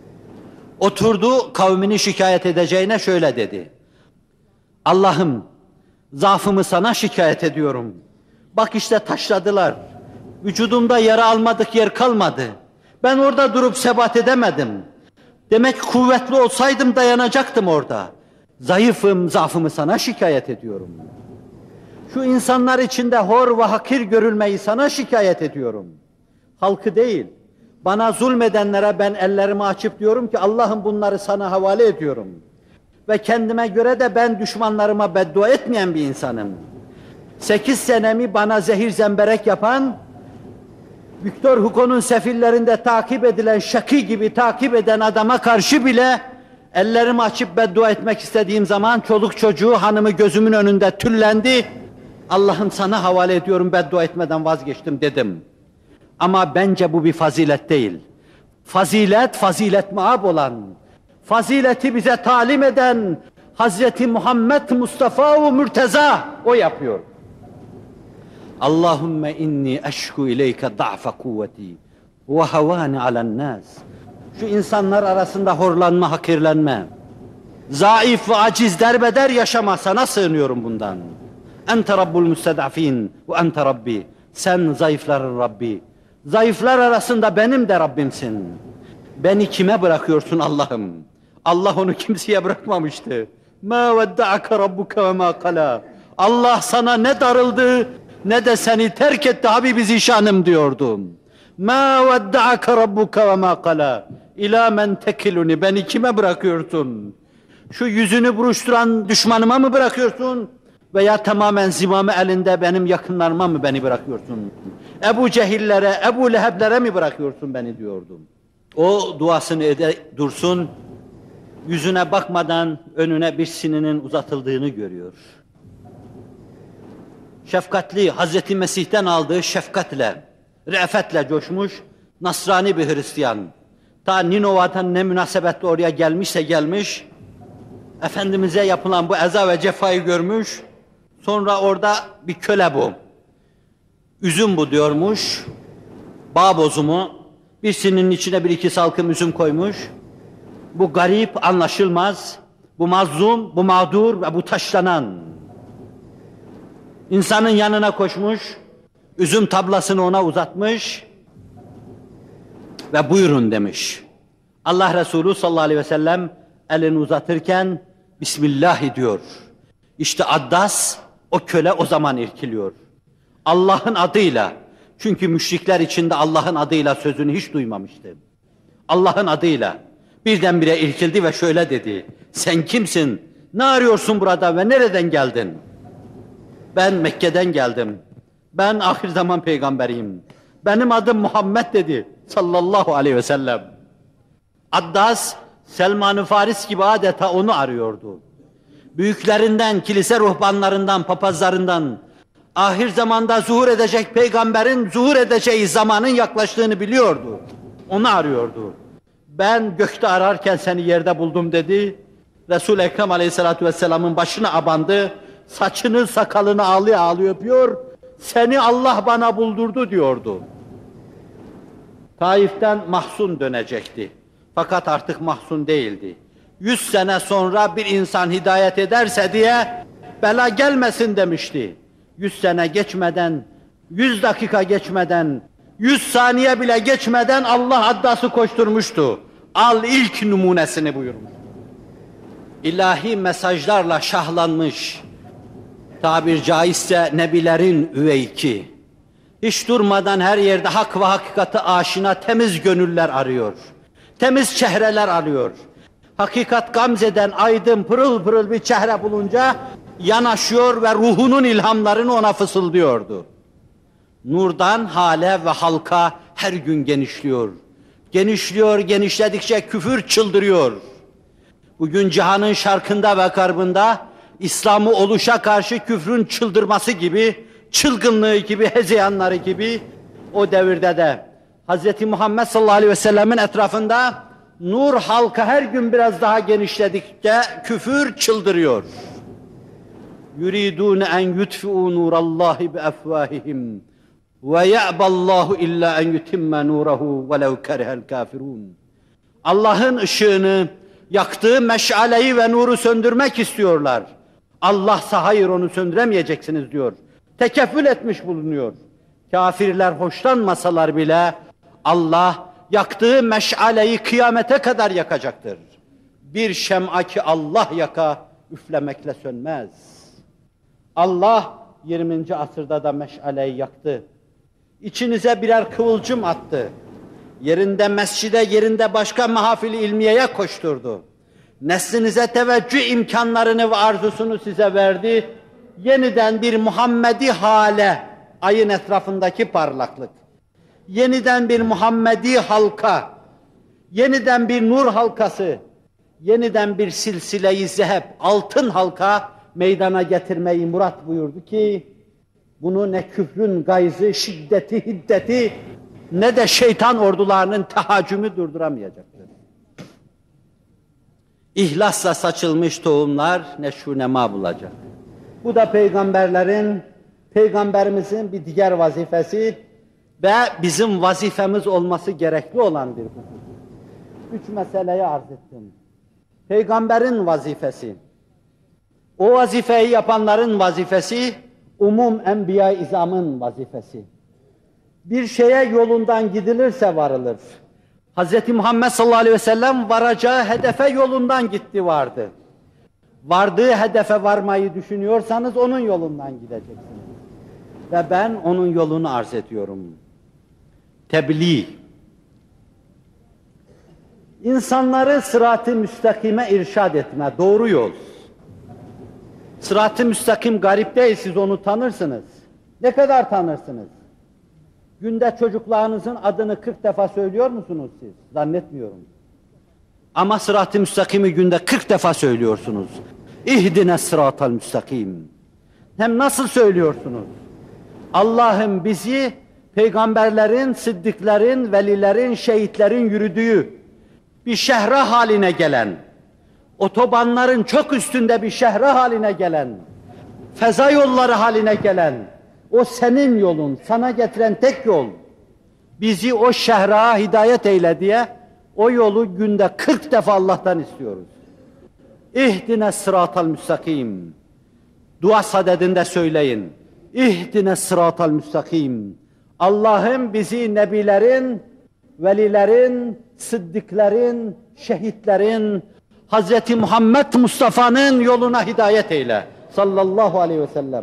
Oturdu, kavmini şikayet edeceğine şöyle dedi. Allah'ım, zaafımı sana şikayet ediyorum. Bak işte taşladılar. Vücudumda yara almadık yer kalmadı. Ben orada durup sebat edemedim. Demek kuvvetli olsaydım dayanacaktım orada. Zayıfım, zaafımı sana şikayet ediyorum. Şu insanlar içinde hor ve hakir görülmeyi sana şikayet ediyorum. Halkı değil, bana zulmedenlere ben ellerimi açıp diyorum ki Allah'ım bunları sana havale ediyorum. Ve kendime göre de ben düşmanlarıma beddua etmeyen bir insanım. 8 senemi bana zehir zemberek yapan, Victor Hugo'nun sefillerinde takip edilen Şaki gibi takip eden adama karşı bile Ellerimi açıp beddua etmek istediğim zaman çoluk çocuğu hanımı gözümün önünde tüllendi. Allah'ım sana havale ediyorum, beddua etmeden vazgeçtim dedim. Ama bence bu bir fazilet değil. Fazilet, fazilet maab olan, fazileti bize talim eden Hazreti Muhammed Mustafa ve Mürteza o yapıyor. Allahümme inni eşku ileyke da'fe kuvveti ve havani alen nas. Şu insanlar arasında horlanma, hakirlenme, zayıf ve aciz derbeder yaşama, sana sığınıyorum bundan. Ente Rabbul müstedafin ve ente Rabbi. Sen zayıfların Rabbi. Zayıflar arasında benim de Rabbimsin. Beni kime bırakıyorsun Allah'ım? Allah onu kimseye bırakmamıştı. مَا وَدَّعَكَ رَبُّكَ وَمَا قَلَى. Allah sana ne darıldı ne de seni terk etti Habibi Zişanım diyordu. مَا وَدَّعَكَ رَبُّكَ وَمَا قَلَى. İlâ men tekiluni. Beni kime bırakıyorsun? Şu yüzünü buruşturan düşmanıma mı bırakıyorsun? Veya tamamen zimamı elinde benim yakınlarıma mı beni bırakıyorsun? Ebu Cehillere, Ebu Leheblere mi bırakıyorsun beni diyordum. O duasını dursun, yüzüne bakmadan önüne bir sininin uzatıldığını görüyor. Şefkatli, Hazreti Mesih'ten aldığı şefkatle, re'fetle coşmuş Nasrani bir Hristiyan. Ta Ninova'dan ne münasebetle oraya gelmişse gelmiş, Efendimiz'e yapılan bu eza ve cefayı görmüş, sonra orada bir köle bu. Üzüm bu diyormuş, bağ bozumu, bir sininin içine bir iki salkım üzüm koymuş. Bu garip, anlaşılmaz, bu mazlum, bu mağdur ve bu taşlanan. İnsanın yanına koşmuş, üzüm tablasını ona uzatmış ve buyurun demiş. Allah Resulü sallallahu aleyhi ve sellem elini uzatırken Bismillah diyor. İşte Addas, o köle o zaman irkiliyor. Allah'ın adıyla, çünkü müşrikler içinde Allah'ın adıyla sözünü hiç duymamıştı. Allah'ın adıyla birdenbire irkildi ve şöyle dedi. Sen kimsin? Ne arıyorsun burada ve nereden geldin? Ben Mekke'den geldim. Ben ahir zaman peygamberiyim. Benim adım Muhammed dedi sallallahu aleyhi ve sellem. Addas, Selman-ı Faris gibi adeta onu arıyordu. Büyüklerinden, kilise ruhbanlarından, papazlarından, ahir zamanda zuhur edecek peygamberin zuhur edeceği zamanın yaklaştığını biliyordu. Onu arıyordu. Ben gökte ararken seni yerde buldum dedi. Resul-i Ekrem aleyhissalatu vesselamın başına abandı. Saçını, sakalını ağlıyor ağlıyor öpüyor. Seni Allah bana buldurdu diyordu. Taif'ten mahzun dönecekti. Fakat artık mahzun değildi. 100 sene sonra bir insan hidayet ederse diye bela gelmesin demişti. 100 sene geçmeden, 100 dakika geçmeden, 100 saniye bile geçmeden Allah Addas'ı koşturmuştu. Al ilk numunesini buyurmuş. İlahi mesajlarla şahlanmış, tabir caizse nebilerin üveyki. Hiç durmadan her yerde hak ve hakikati aşina temiz gönüller arıyor. Temiz çehreler arıyor. Hakikat gamzeden aydın pırıl pırıl bir çehre bulunca yanaşıyor ve ruhunun ilhamlarını ona fısıldıyordu. Nurdan hale ve halka her gün genişliyor. Genişliyor, genişledikçe küfür çıldırıyor. Bugün cihanın şarkında ve garbında İslam'ı oluşa karşı küfrün çıldırması gibi, çılgınlığı gibi, hezeyanları gibi o devirde de Hz. Muhammed sallallahu aleyhi ve sellemin etrafında nur halka her gün biraz daha genişledikçe küfür çıldırıyor. Yuridun en yutfi'u nurallahi bi afwahihim ve ya'ballahu illa en yutimme nurahu velev kerihel kafirun. Allah'ın ışığını, yaktığı meşaleyi ve nuru söndürmek istiyorlar. Allah'sa hayır onu söndüremeyeceksiniz diyor. Tekeffül etmiş bulunuyor. Kafirler hoşlanmasalar bile Allah yaktığı meşaleyi kıyamete kadar yakacaktır. Bir şem'a ki Allah yaka, üflemekle sönmez. Allah 20. asırda da meşaleyi yaktı. İçinize birer kıvılcım attı. Yerinde mescide, yerinde başka mahafil-i ilmiyeye koşturdu. Neslinize teveccüh imkanlarını ve arzusunu size verdi. Yeniden bir Muhammedi hale, ayın etrafındaki parlaklık. Yeniden bir Muhammedi halka, yeniden bir nur halkası, yeniden bir silsile-i zeheb, altın halka meydana getirmeyi murat buyurdu ki, bunu ne küfrün gayzı, şiddeti, hiddeti, ne de şeytan ordularının tehaccümü durduramayacaktır. İhlasla saçılmış tohumlar neşru-nema bulacak. Bu da peygamberimizin bir diğer vazifesi ve bizim vazifemiz olması gerekli olan bir husus. 3 meseleyi arz ettim. Peygamberin vazifesi, o vazifeyi yapanların vazifesi, umum enbiya-i izamın vazifesi. Bir şeye yolundan gidilirse varılır. Hz. Muhammed sallallahu aleyhi ve sellem varacağı hedefe yolundan gitti vardı. Vardığı hedefe varmayı düşünüyorsanız onun yolundan gideceksiniz. Ve ben onun yolunu arz ediyorum. Tebliğ. İnsanları sırat-ı müstakime irşad etme, doğru yol. Sırat-ı müstakim garip değil, siz onu tanırsınız. Ne kadar tanırsınız? Günde çocuklarınızın adını 40 defa söylüyor musunuz siz? Zannetmiyorum. Ama sırat-ı müstakimi günde 40 defa söylüyorsunuz. İhdine sıratal müstakim. Hem nasıl söylüyorsunuz? Allah'ım bizi peygamberlerin, sıddıkların, velilerin, şehitlerin yürüdüğü bir şehre haline gelen, otobanların çok üstünde bir şehre haline gelen, feza yolları haline gelen, o senin yolun, sana getiren tek yol, bizi o şehra hidayet eyle diye o yolu günde 40 defa Allah'tan istiyoruz. İhdine sıratal müstakim. Dua sadedinde söyleyin. İhdine sıratal müstakim. Allah'ım bizi nebilerin, velilerin, sıddıkların, şehitlerin, Hz. Muhammed Mustafa'nın yoluna hidayet eyle. Sallallahu aleyhi ve sellem.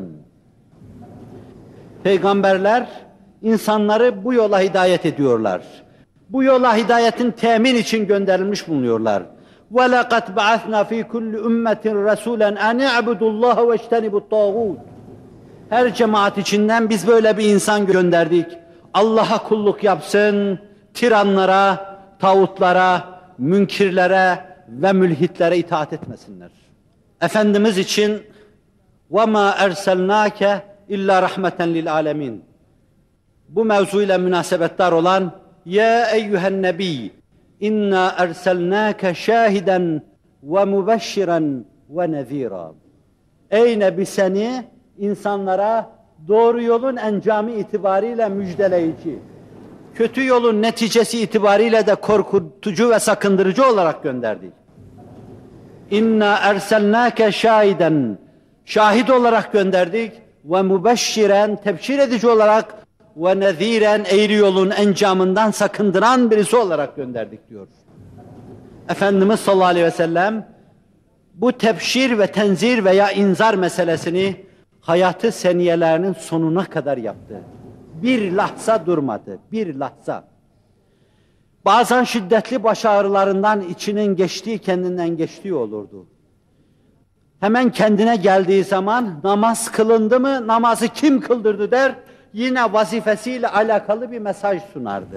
Peygamberler insanları bu yola hidayet ediyorlar. Bu yola hidayetin temin için gönderilmiş bulunuyorlar. وَلَقَدْ بَعَثْنَا ف۪ي كُلِّ اُمَّةٍ رَسُولًا اَنْ اَعْبُدُوا اللّٰهَ وَاجْتَنِبُوا الطَّاغُوتِ. Her cemaat içinden biz böyle bir insan gönderdik. Allah'a kulluk yapsın, tiranlara, tağutlara, münkirlere ve mülhitlere itaat etmesinler. Efendimiz için وَمَا اَرْسَلْنَاكَ illa rahmeten lil alemin. Bu mevzuyla münasebetdar olan ya eyyühen nebi inna erselnâke şahiden ve mübeşşiren ve nezîrâ. Ey Nebi, seni insanlara doğru yolun encamı itibariyle müjdeleyici, kötü yolun neticesi itibariyle de korkutucu ve sakındırıcı olarak gönderdik. İnna erselnâke şahiden, şahit olarak gönderdik ve mübeşşiren, tebşir edici olarak ve nezîren, eğri yolun encamından sakındıran birisi olarak gönderdik diyor. Efendimiz sallallahu aleyhi ve sellem bu tebşir ve tenzir veya inzar meselesini hayatı seniyelerinin sonuna kadar yaptı. Bir lahza durmadı, bir lahza. Bazen şiddetli baş ağrılarından içinin geçtiği, kendinden geçtiği olurdu. Hemen kendine geldiği zaman namaz kılındı mı, namazı kim kıldırdı der, yine vazifesiyle alakalı bir mesaj sunardı.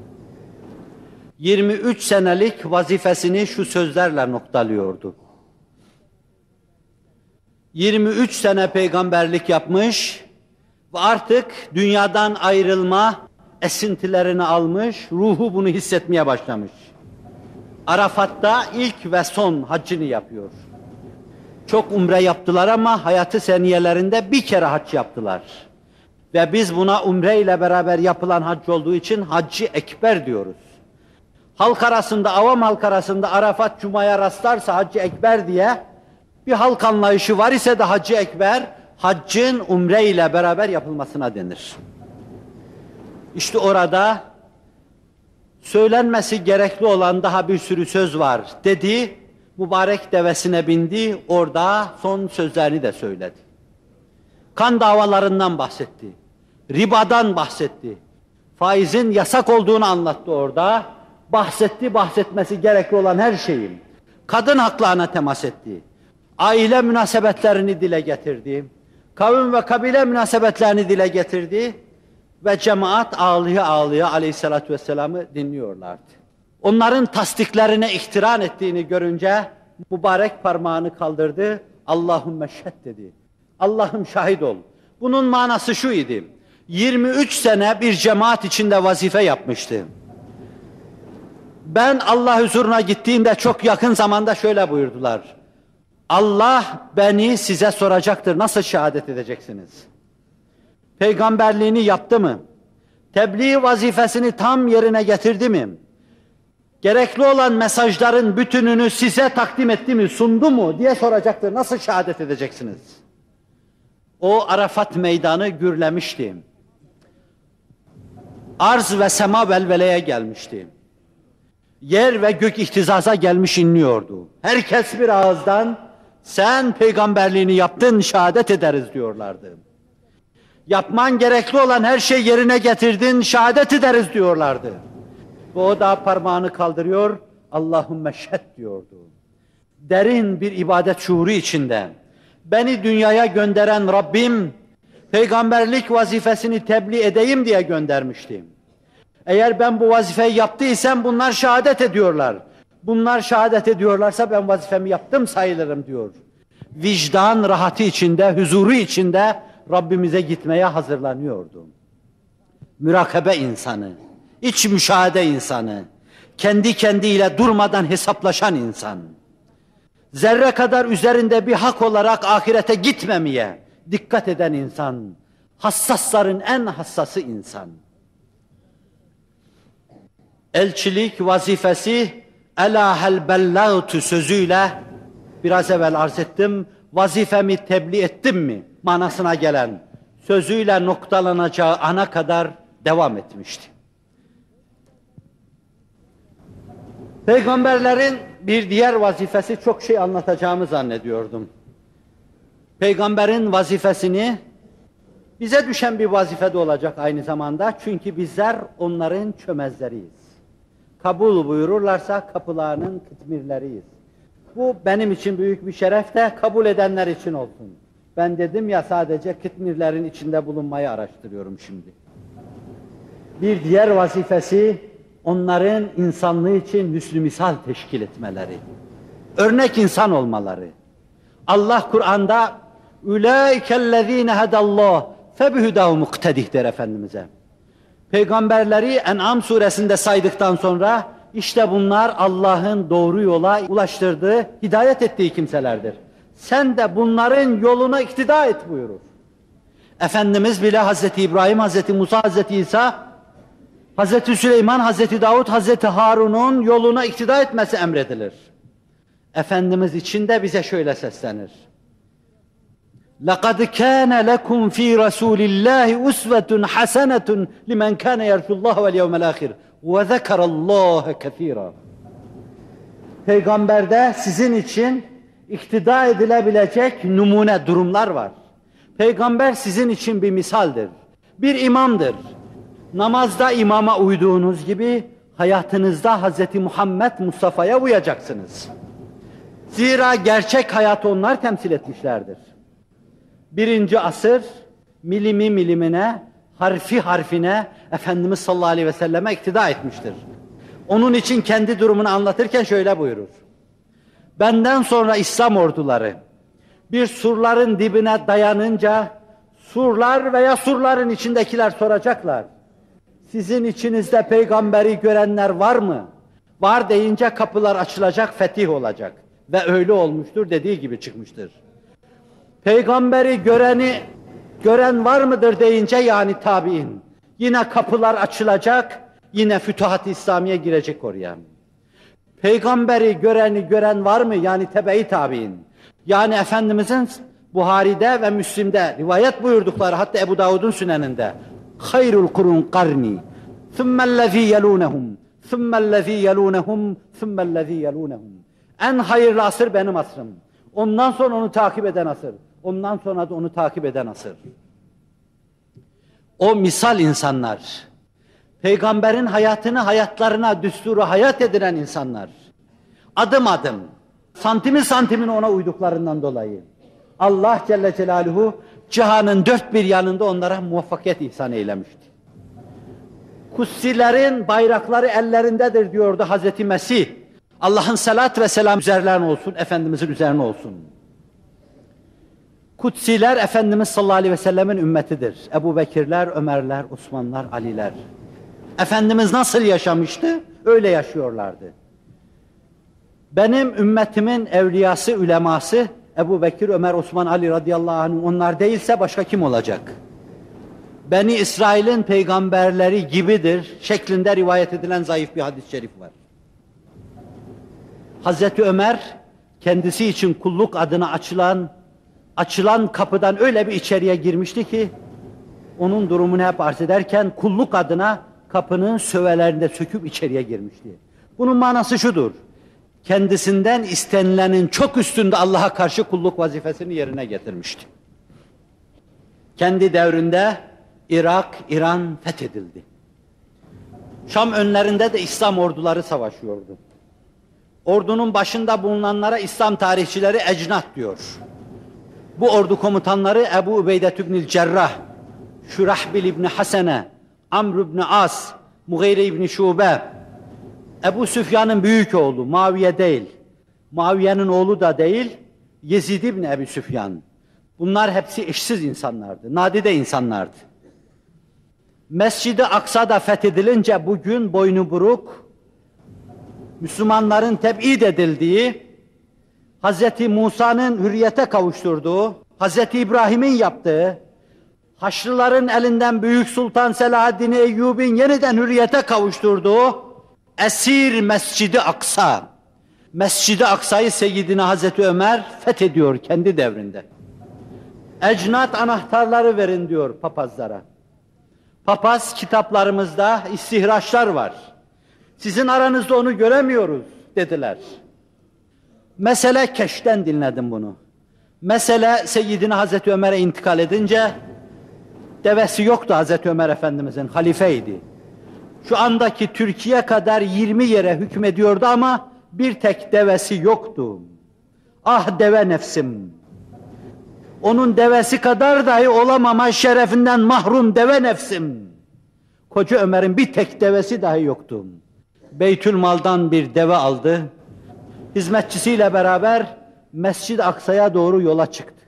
23 senelik vazifesini şu sözlerle noktalıyordu. 23 sene peygamberlik yapmış ve artık dünyadan ayrılma esintilerini almış, ruhu bunu hissetmeye başlamış. Arafat'ta ilk ve son haccını yapıyor. Çok umre yaptılar ama hayatı seniyelerinde bir kere hac yaptılar. Ve biz buna umre ile beraber yapılan hac olduğu için Haccı Ekber diyoruz. Halk arasında, avam halk arasında Arafat Cuma'ya rastlarsa Haccı Ekber diye bir halk anlayışı var ise de Haccı Ekber, haccın umre ile beraber yapılmasına denir. İşte orada söylenmesi gerekli olan daha bir sürü söz var dedi, mübarek devesine bindi, orada son sözlerini de söyledi. Kan davalarından bahsetti, ribadan bahsetti, faizin yasak olduğunu anlattı orada, bahsetmesi gerekli olan her şeyin, kadın haklarına temas etti, aile münasebetlerini dile getirdi, kavim ve kabile münasebetlerini dile getirdi ve cemaat ağlıya ağlıya aleyhissalatü vesselam'ı dinliyorlardı. onların tasdiklerine ihtiran ettiğini görünce mübarek parmağını kaldırdı. Allahümme şehd dedi. Allah'ım şahit ol. Bunun manası şu idi. 23 sene bir cemaat içinde vazife yapmıştı. Ben Allah huzuruna gittiğimde çok yakın zamanda şöyle buyurdular. Allah beni size soracaktır. Nasıl şehadet edeceksiniz? Peygamberliğini yaptı mı? Tebliğ vazifesini tam yerine getirdi mi? Gerekli olan mesajların bütününü size takdim etti mi, sundu mu diye soracaktır. Nasıl şehadet edeceksiniz? O Arafat meydanı gürlemişti. Arz ve sema velveleye gelmişti. Yer ve gök ihtizaza gelmiş inliyordu. Herkes bir ağızdan sen peygamberliğini yaptın, şehadet ederiz diyorlardı. Yapman gerekli olan her şey yerine getirdin, şehadet ederiz diyorlardı. Ve o da parmağını kaldırıyor, Allahümme şehd diyordu. Derin bir ibadet şuuru içinde. Beni dünyaya gönderen Rabbim, peygamberlik vazifesini tebliğ edeyim diye göndermiştim. Eğer ben bu vazifeyi yaptıysam bunlar şehadet ediyorlar. Bunlar şehadet ediyorlarsa ben vazifemi yaptım sayılırım diyor. Vicdan rahatı içinde, huzuru içinde Rabbimize gitmeye hazırlanıyordu. Mürakabe insanı, iç müşahede insanı, kendi kendiyle durmadan hesaplaşan insan, zerre kadar üzerinde bir hak olarak ahirete gitmemeye dikkat eden insan, hassasların en hassası insan. Elçilik vazifesi elâhel bellâtu sözüyle biraz evvel arz ettim, vazifemi tebliğ ettim mi manasına gelen sözüyle noktalanacağı ana kadar devam etmişti. Peygamberlerin bir diğer vazifesi, çok şey anlatacağımı zannediyordum. Peygamberin vazifesini, bize düşen bir vazife de olacak aynı zamanda, çünkü bizler onların çömezleriyiz. Kabul buyururlarsa kapılarının kıtmirleriyiz. Bu benim için büyük bir şeref de kabul edenler için olsun. Ben dedim ya, sadece kıtmirlerin içinde bulunmayı araştırıyorum şimdi. Bir diğer vazifesi, onların insanlığı için hüsnü misal teşkil etmeleri. Örnek insan olmaları. Allah Kur'an'da "Ulaikellezine hedallah febihudahum muktedih" der Efendimiz'e. Peygamberleri En'am suresinde saydıktan sonra işte bunlar Allah'ın doğru yola ulaştırdığı, hidayet ettiği kimselerdir. Sen de bunların yoluna iktida et buyurur. Efendimiz bile Hazreti İbrahim, Hazreti Musa, Hazreti İsa, Hazreti Süleyman, Hazreti Davud, Hazreti Harun'un yoluna iktida etmesi emredilir. Efendimiz için de bize şöyle seslenir. لَقَدْ كَانَ لَكُمْ ف۪ي رَسُولِ اللّٰهِ اُسْوَةٌ حَسَنَةٌ لِمَنْ كَانَ يَرْجُ اللّٰهَ وَالْيَوْمَ الْآخِرِ وَذَكَرَ اللّٰهَ كَثِيرًا. Peygamberde sizin için iktida edilebilecek numune durumlar var. Peygamber sizin için bir misaldir, bir imamdır. Namazda imama uyduğunuz gibi hayatınızda Hz. Muhammed Mustafa'ya uyacaksınız. Zira gerçek hayatı onlar temsil etmişlerdir. 1. asır milimi milimine, harfi harfine Efendimiz sallallahu aleyhi ve selleme iktida etmiştir. Onun için kendi durumunu anlatırken şöyle buyurur. Benden sonra İslam orduları bir surların dibine dayanınca surlar veya surların içindekiler soracaklar. Sizin içinizde peygamberi görenler var mı? Var deyince kapılar açılacak, fetih olacak. Ve öyle olmuştur, dediği gibi çıkmıştır. Peygamberi gören var mıdır deyince, yani tabi'in, yine kapılar açılacak, yine Fütuhat-ı İslamiye girecek oraya. Peygamberi gören var mı? Yani tebe-i tabi'in. Yani Efendimizin Buhari'de ve Müslim'de rivayet buyurdukları, hatta Ebu Davud'un süneninde hayrul kurun karni thummellezî yelûnehum thummellezî yelûnehum thummellezî yelûnehum. En hayırlı asır benim asrım. Ondan sonra onu takip eden asır. Ondan sonra da onu takip eden asır. O misal insanlar, Peygamberin hayatını hayatlarına düsturu hayat edilen insanlar, adım adım, santimi santimine ona uyduklarından dolayı Allah Celle Celaluhu cihanın dört bir yanında onlara muvaffakiyet ihsan eylemişti. Kutsilerin bayrakları ellerindedir diyordu Hazreti Mesih. Allah'ın salat ve selam üzerlerine olsun, Efendimizin üzerine olsun. Kutsiler Efendimiz sallallahu aleyhi ve sellemin ümmetidir. Ebu Bekirler, Ömerler, Osmanlar, Aliler. Efendimiz nasıl yaşamıştı? Öyle yaşıyorlardı. Benim ümmetimin evliyası, üleması Ebu Bekir, Ömer, Osman, Ali radıyallahu anh onlar değilse başka kim olacak? Beni İsrail'in peygamberleri gibidir şeklinde rivayet edilen zayıf bir hadis-i şerif var. Hazreti Ömer kendisi için kulluk adına açılan kapıdan öyle bir içeriye girmişti ki onun durumunu hep arz ederken kulluk adına kapının sövelerinde söküp içeriye girmişti. Bunun manası şudur: kendisinden istenilenin çok üstünde Allah'a karşı kulluk vazifesini yerine getirmişti. Kendi devrinde Irak, İran fethedildi. Şam önlerinde de İslam orduları savaşıyordu. Ordunun başında bulunanlara İslam tarihçileri ecnat diyor. Bu ordu komutanları Ebu Ubeyde İbnül Cerrah, Şurahbil İbni Hasene, Amr İbni As, Mughire İbni Şube, Ebu Süfyan'ın büyük oğlu, Muaviye değil, Muaviye'nin oğlu da değil, Yezid İbni Ebu Süfyan. Bunlar hepsi eşsiz insanlardı, nadide insanlardı. Mescid-i Aksa'da fethedilince bugün boynu buruk, Müslümanların teb'id edildiği, Hz. Musa'nın hürriyete kavuşturduğu, Hz. İbrahim'in yaptığı, Haçlıların elinden Büyük Sultan Selahaddin Eyyubi'nin yeniden hürriyete kavuşturduğu esir Mescid-i Aksa. Mescid-i Aksa'yı Seyyidina Hazreti Ömer fethediyor kendi devrinde. Ecnat anahtarları verin diyor papazlara. Papaz kitaplarımızda istihraçlar var. Sizin aranızda onu göremiyoruz dediler. Mesele Keş'ten dinledim bunu. Mesele Seyyidina Hazreti Ömer'e intikal edince devesi yoktu Hazreti Ömer Efendimizin, halifeydi. Şu andaki Türkiye kadar 20 yere hükmediyordu ama bir tek devesi yoktu. Ah deve nefsim! Onun devesi kadar dahi olamama şerefinden mahrum deve nefsim! Koca Ömer'in bir tek devesi dahi yoktu. Beytülmal'dan bir deve aldı. Hizmetçisiyle beraber Mescid-i Aksa'ya doğru yola çıktı.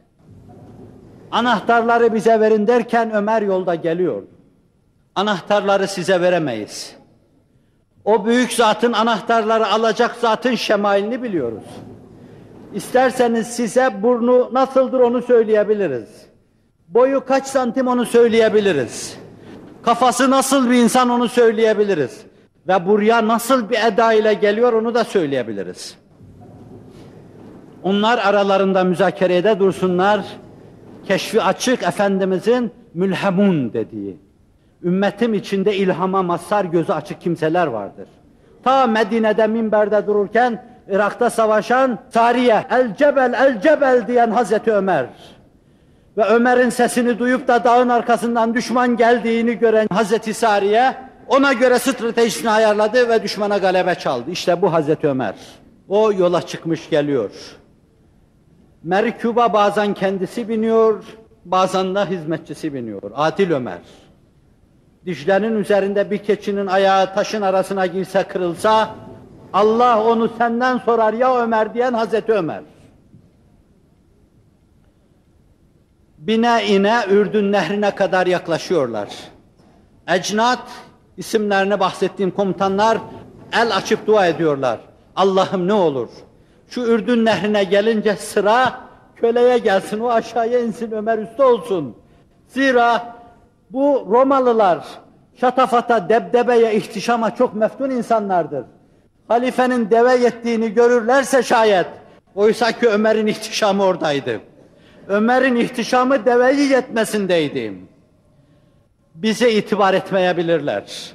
Anahtarları bize verin derken Ömer yolda geliyordu. Anahtarları size veremeyiz. O büyük zatın anahtarları alacak zatın şemailini biliyoruz. İsterseniz size burnu nasıldır onu söyleyebiliriz. Boyu kaç santim onu söyleyebiliriz. Kafası nasıl bir insan onu söyleyebiliriz. Ve buraya nasıl bir eda ile geliyor onu da söyleyebiliriz. Onlar aralarında müzakerede dursunlar. Keşfi açık Efendimizin mülhemun dediği, ümmetim içinde ilhama mazhar gözü açık kimseler vardır. Ta Medine'de minberde dururken Irak'ta savaşan Sariye, el cebel diyen Hazreti Ömer ve Ömer'in sesini duyup da dağın arkasından düşman geldiğini gören Hazreti Sariye ona göre stratejisini ayarladı ve düşmana galebe çaldı. İşte bu Hazreti Ömer. O yola çıkmış geliyor. Merkuba bazen kendisi biniyor, bazen de hizmetçisi biniyor. Adil Ömer. Dicle'nin üzerinde bir keçinin ayağı taşın arasına girse kırılsa, Allah onu senden sorar ya Ömer diyen Hazreti Ömer. Bine ine Ürdün Nehri'ne kadar yaklaşıyorlar. Ecnat, isimlerini bahsettiğim komutanlar el açıp dua ediyorlar. Allah'ım ne olur, şu Ürdün Nehri'ne gelince sıra köleye gelsin, o aşağıya insin, Ömer üstte olsun. Zira bu Romalılar şatafata, debdebeye, ihtişama çok meftun insanlardır. Halifenin deve yettiğini görürlerse şayet, oysa ki Ömer'in ihtişamı oradaydı. Ömer'in ihtişamı deveyi yetmesindeydi. Bize itibar etmeyebilirler.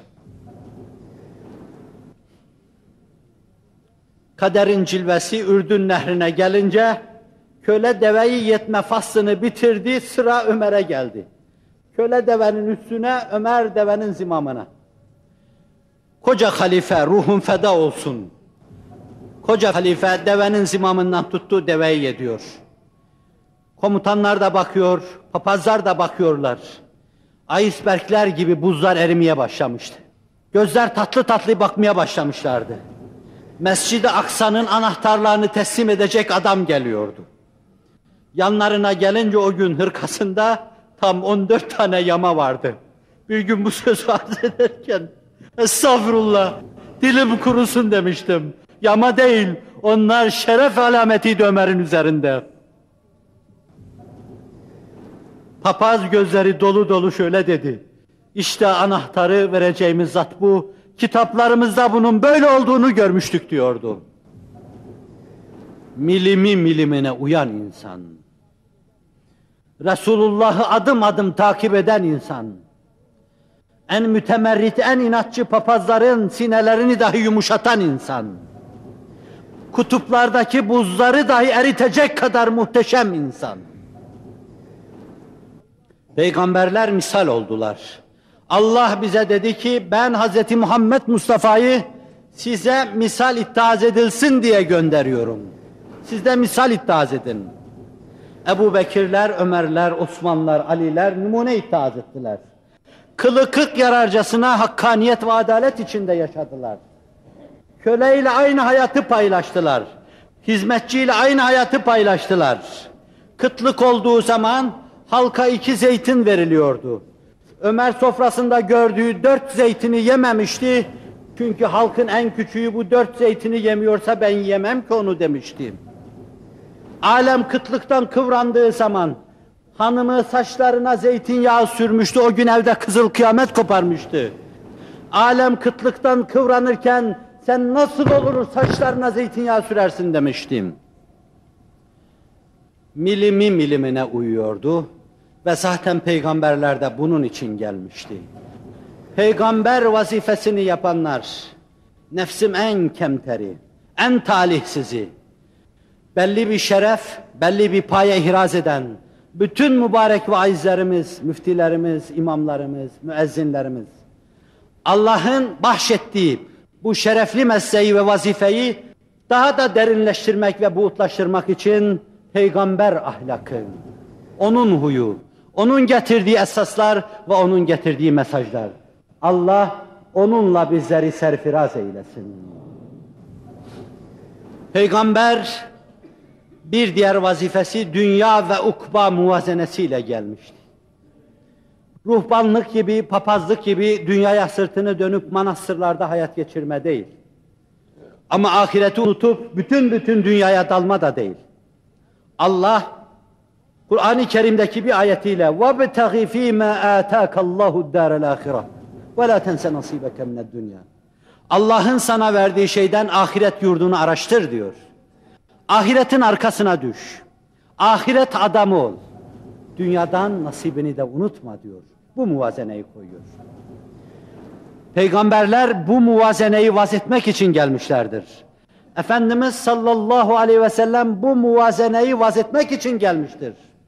Kaderin cilvesi Ürdün Nehri'ne gelince, köle deveyi yetme faslını bitirdi, sıra Ömer'e geldi. Köle devenin üstüne, Ömer devenin zimamına. Koca halife, ruhun feda olsun. Koca halife devenin zimamından tuttu, deveyi yediyor. Komutanlar da bakıyor, papazlar da bakıyorlar. Icebergler gibi buzlar erimeye başlamıştı. Gözler tatlı tatlı bakmaya başlamışlardı. Mescid-i Aksa'nın anahtarlarını teslim edecek adam geliyordu. Yanlarına gelince o gün hırkasında tam 14 tane yama vardı. Bir gün bu sözü arz ederken estağfurullah dilim kurusun demiştim. Yama değil, onlar şeref alametiydi Ömer'in üzerinde. Papaz gözleri dolu dolu şöyle dedi. İşte anahtarı vereceğimiz zat bu. Kitaplarımızda bunun böyle olduğunu görmüştük diyordu. Milimi milimine uyan insan. Resulullah'ı adım adım takip eden insan. En mütemerrit, en inatçı papazların sinelerini dahi yumuşatan insan. Kutuplardaki buzları dahi eritecek kadar muhteşem insan. Peygamberler misal oldular. Allah bize dedi ki ben Hz. Muhammed Mustafa'yı size misal ittihaz edilsin diye gönderiyorum. Siz de misal ittihaz edin. Ebu Bekirler, Ömerler, Osmanlılar, Aliler numune ittihaz ettiler. Kılı kırk yararcasına hakkaniyet ve adalet içinde yaşadılar. Köleyle aynı hayatı paylaştılar. Hizmetçiyle aynı hayatı paylaştılar. Kıtlık olduğu zaman halka 2 zeytin veriliyordu. Ömer sofrasında gördüğü 4 zeytini yememişti. Çünkü halkın en küçüğü bu 4 zeytini yemiyorsa ben yemem ki onu demişti. Alem kıtlıktan kıvrandığı zaman hanımı saçlarına zeytinyağı sürmüştü. O gün evde kızıl kıyamet koparmıştı. Alem kıtlıktan kıvranırken sen nasıl olur saçlarına zeytinyağı sürersin demiştim. Milimi milimine uyuyordu ve zaten peygamberler de bunun için gelmişti. Peygamber vazifesini yapanlar, nefsim en kemteri, en talihsizi, belli bir şeref, belli bir paye ihraz eden, bütün mübarek vaizlerimiz, müftilerimiz, imamlarımız, müezzinlerimiz, Allah'ın bahşettiği bu şerefli mesleği ve vazifeyi daha da derinleştirmek ve buğutlaştırmak için peygamber ahlakı, onun huyu, onun getirdiği esaslar ve onun getirdiği mesajlar. Allah onunla bizleri serfiraz eylesin. Peygamber bir diğer vazifesi dünya ve ukba muvazenesiyle gelmişti. Ruhbanlık gibi, papazlık gibi dünyaya sırtını dönüp manastırlarda hayat geçirme değil. Ama ahireti unutup bütün dünyaya dalma da değil. Allah Kur'an-ı Kerim'deki bir ayetiyle وَابْتَغِ ف۪ي مَا آتَاكَ اللّٰهُ الدَّارَ الْآخِرَةِ وَلَا تَنْسَ نَصِيبَكَ مِنَ الدُّنْيَا. Allah'ın sana verdiği şeyden ahiret yurdunu araştır diyor. Ahiretin arkasına düş. Ahiret adamı ol. Dünyadan nasibini de unutma diyor. Bu muvazeneyi koyuyor. Peygamberler bu muvazeneyi vazetmek için gelmişlerdir. Efendimiz sallallahu aleyhi ve sellem bu muvazeneyi vazetmek için gelmiştir.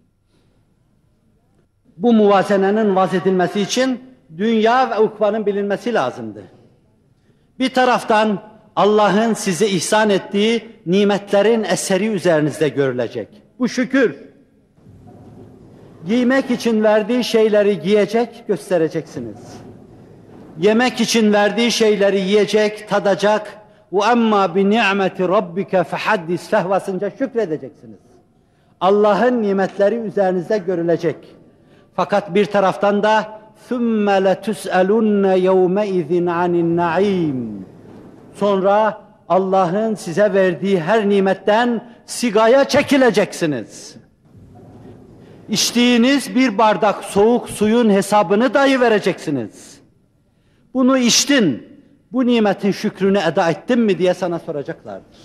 Bu muvazenenin vazetilmesi için dünya ve ukbanın bilinmesi lazımdı. Bir taraftan Allah'ın size ihsan ettiği nimetlerin eseri üzerinizde görülecek. Bu şükür. Giymek için verdiği şeyleri giyecek, göstereceksiniz. Yemek için verdiği şeyleri yiyecek, tadacak. وَاَمَّا بِنِعْمَةِ رَبِّكَ فَحَدِّسْ fehvasınca şükredeceksiniz. Allah'ın nimetleri üzerinizde görülecek. Fakat bir taraftan da ثُمَّ لَتُسْأَلُنَّ يَوْمَئِذٍ عَنِ النَّعِيمِ. Sonra Allah'ın size verdiği her nimetten sigaya çekileceksiniz. İçtiğiniz bir bardak soğuk suyun hesabını dahi vereceksiniz. Bunu içtin, bu nimetin şükrünü eda ettin mi diye sana soracaklardır.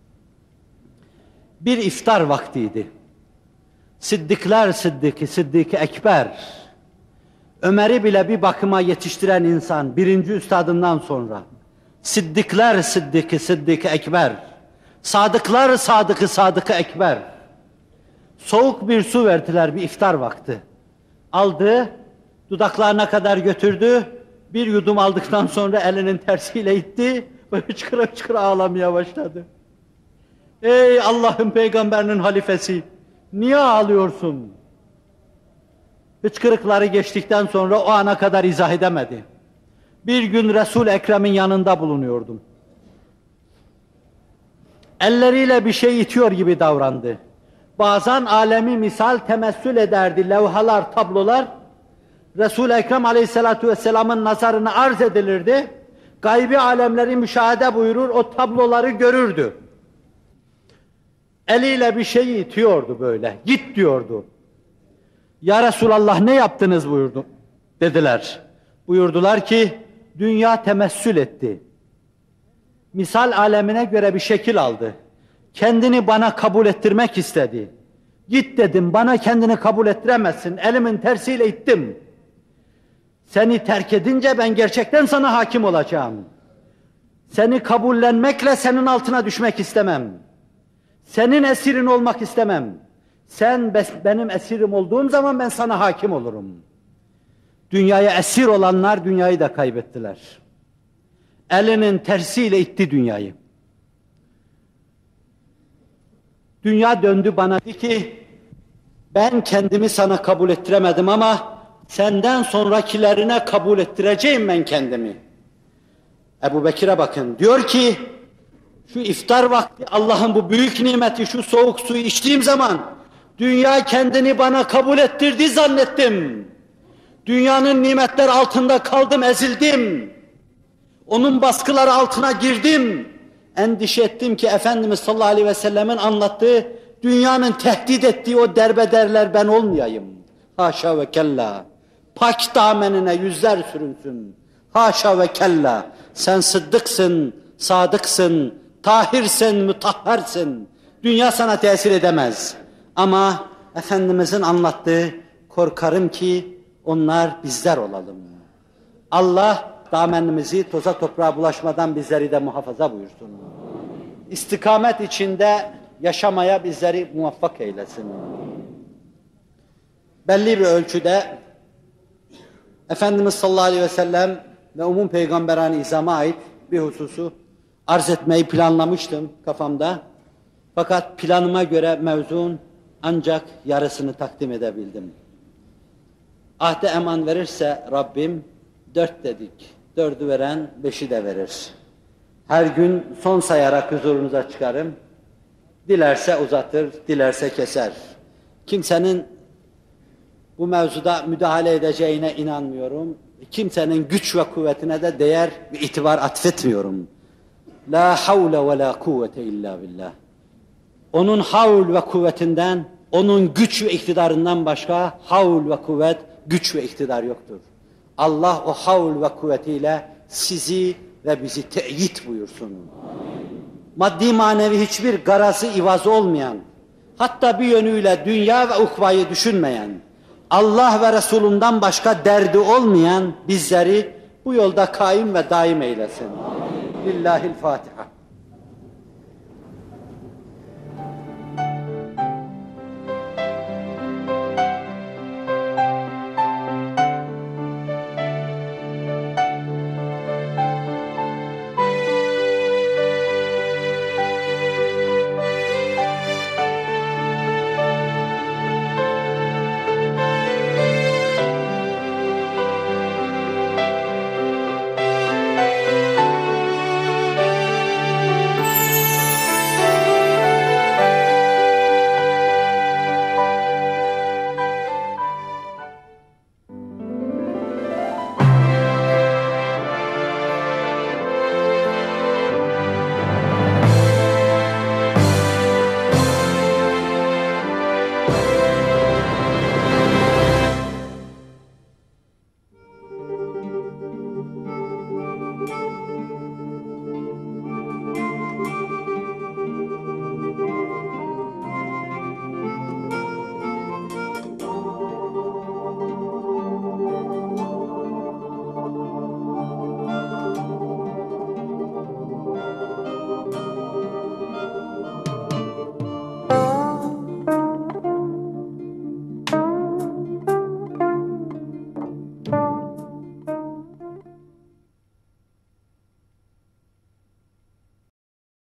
Bir iftar vaktiydi. Sıddıklar Sıddık'ı, Sıddık-ı Ekber, Ömer'i bile bir bakıma yetiştiren insan, birinci üstadından sonra, Sıddıklar Sıddık'ı, Sıddık-ı Ekber, Sadıklar Sadık'ı, Sadık-ı Ekber, soğuk bir su verdiler bir iftar vakti. Aldı, dudaklarına kadar götürdü, bir yudum aldıktan sonra elinin tersiyle itti ve hıçkıra hıçkıra ağlamaya başladı. Ey Allah'ın peygamberinin halifesi, niye ağlıyorsun? Hıçkırıkları geçtikten sonra o ana kadar izah edemedi. Bir gün Resul-i Ekrem'in yanında bulunuyordum. Elleriyle bir şey itiyor gibi davrandı. Bazen alemi misal temessül ederdi, levhalar, tablolar. Resul-i Ekrem Aleyhisselatü Vesselam'ın nazarına arz edilirdi. Gaybi alemleri müşahede buyurur, o tabloları görürdü. Eliyle bir şeyi itiyordu böyle, git diyordu. Ya Resulallah ne yaptınız buyurdu, dediler. Buyurdular ki, dünya temessül etti. Misal alemine göre bir şekil aldı. Kendini bana kabul ettirmek istedi. Git dedim, bana kendini kabul ettiremezsin. Elimin tersiyle ittim. Seni terk edince ben gerçekten sana hakim olacağım. Seni kabullenmekle senin altına düşmek istemem. Senin esirin olmak istemem. Sen benim esirim olduğum zaman ben sana hakim olurum. Dünyaya esir olanlar dünyayı da kaybettiler. Elinin tersiyle itti dünyayı. Dünya döndü bana dedi ki, ben kendimi sana kabul ettiremedim ama senden sonrakilerine kabul ettireceğim ben kendimi. Ebu Bekir'e bakın, diyor ki, şu iftar vakti Allah'ın bu büyük nimeti, şu soğuk suyu içtiğim zaman dünya kendini bana kabul ettirdi zannettim. Dünyanın nimetler altında kaldım, ezildim. Onun baskıları altına girdim. Endişe ettim ki Efendimiz sallallahu aleyhi ve sellemin anlattığı, dünyanın tehdit ettiği o derbederler ben olmayayım. Haşa ve kella. Pak damenine yüzler sürünsün. Haşa ve kella. Sen sıddıksın, sadıksın, tahirsin, mutahharsın. Dünya sana tesir edemez. Ama Efendimizin anlattığı, korkarım ki onlar bizler olalım. Allah damenimizi toza toprağa bulaşmadan bizleri de muhafaza buyursun. İstikamet içinde yaşamaya bizleri muvaffak eylesin. Belli bir ölçüde Efendimiz sallallahu aleyhi ve sellem ve umum peygamberane izama ait bir hususu arz etmeyi planlamıştım kafamda. Fakat planıma göre mevzuun ancak yarısını takdim edebildim. Ahde eman verirse Rabbim 4 dedik. 4'ü veren 5'i de verir. Her gün son sayarak huzurunuza çıkarım. Dilerse uzatır, dilerse keser. Kimsenin bu mevzuda müdahale edeceğine inanmıyorum. Kimsenin güç ve kuvvetine de değer ve itibar atfetmiyorum. La havle ve la kuvvete illa billah. Onun havl ve kuvvetinden, onun güç ve iktidarından başka havl ve kuvvet, güç ve iktidar yoktur. Allah o havl ve kuvvetiyle sizi ve bizi teyit buyursun. Maddi manevi hiçbir garazı, ivazı olmayan, hatta bir yönüyle dünya ve ukvayı düşünmeyen, Allah ve Resulünden başka derdi olmayan bizleri bu yolda kaim ve daim eylesin. Lillahil Fatiha.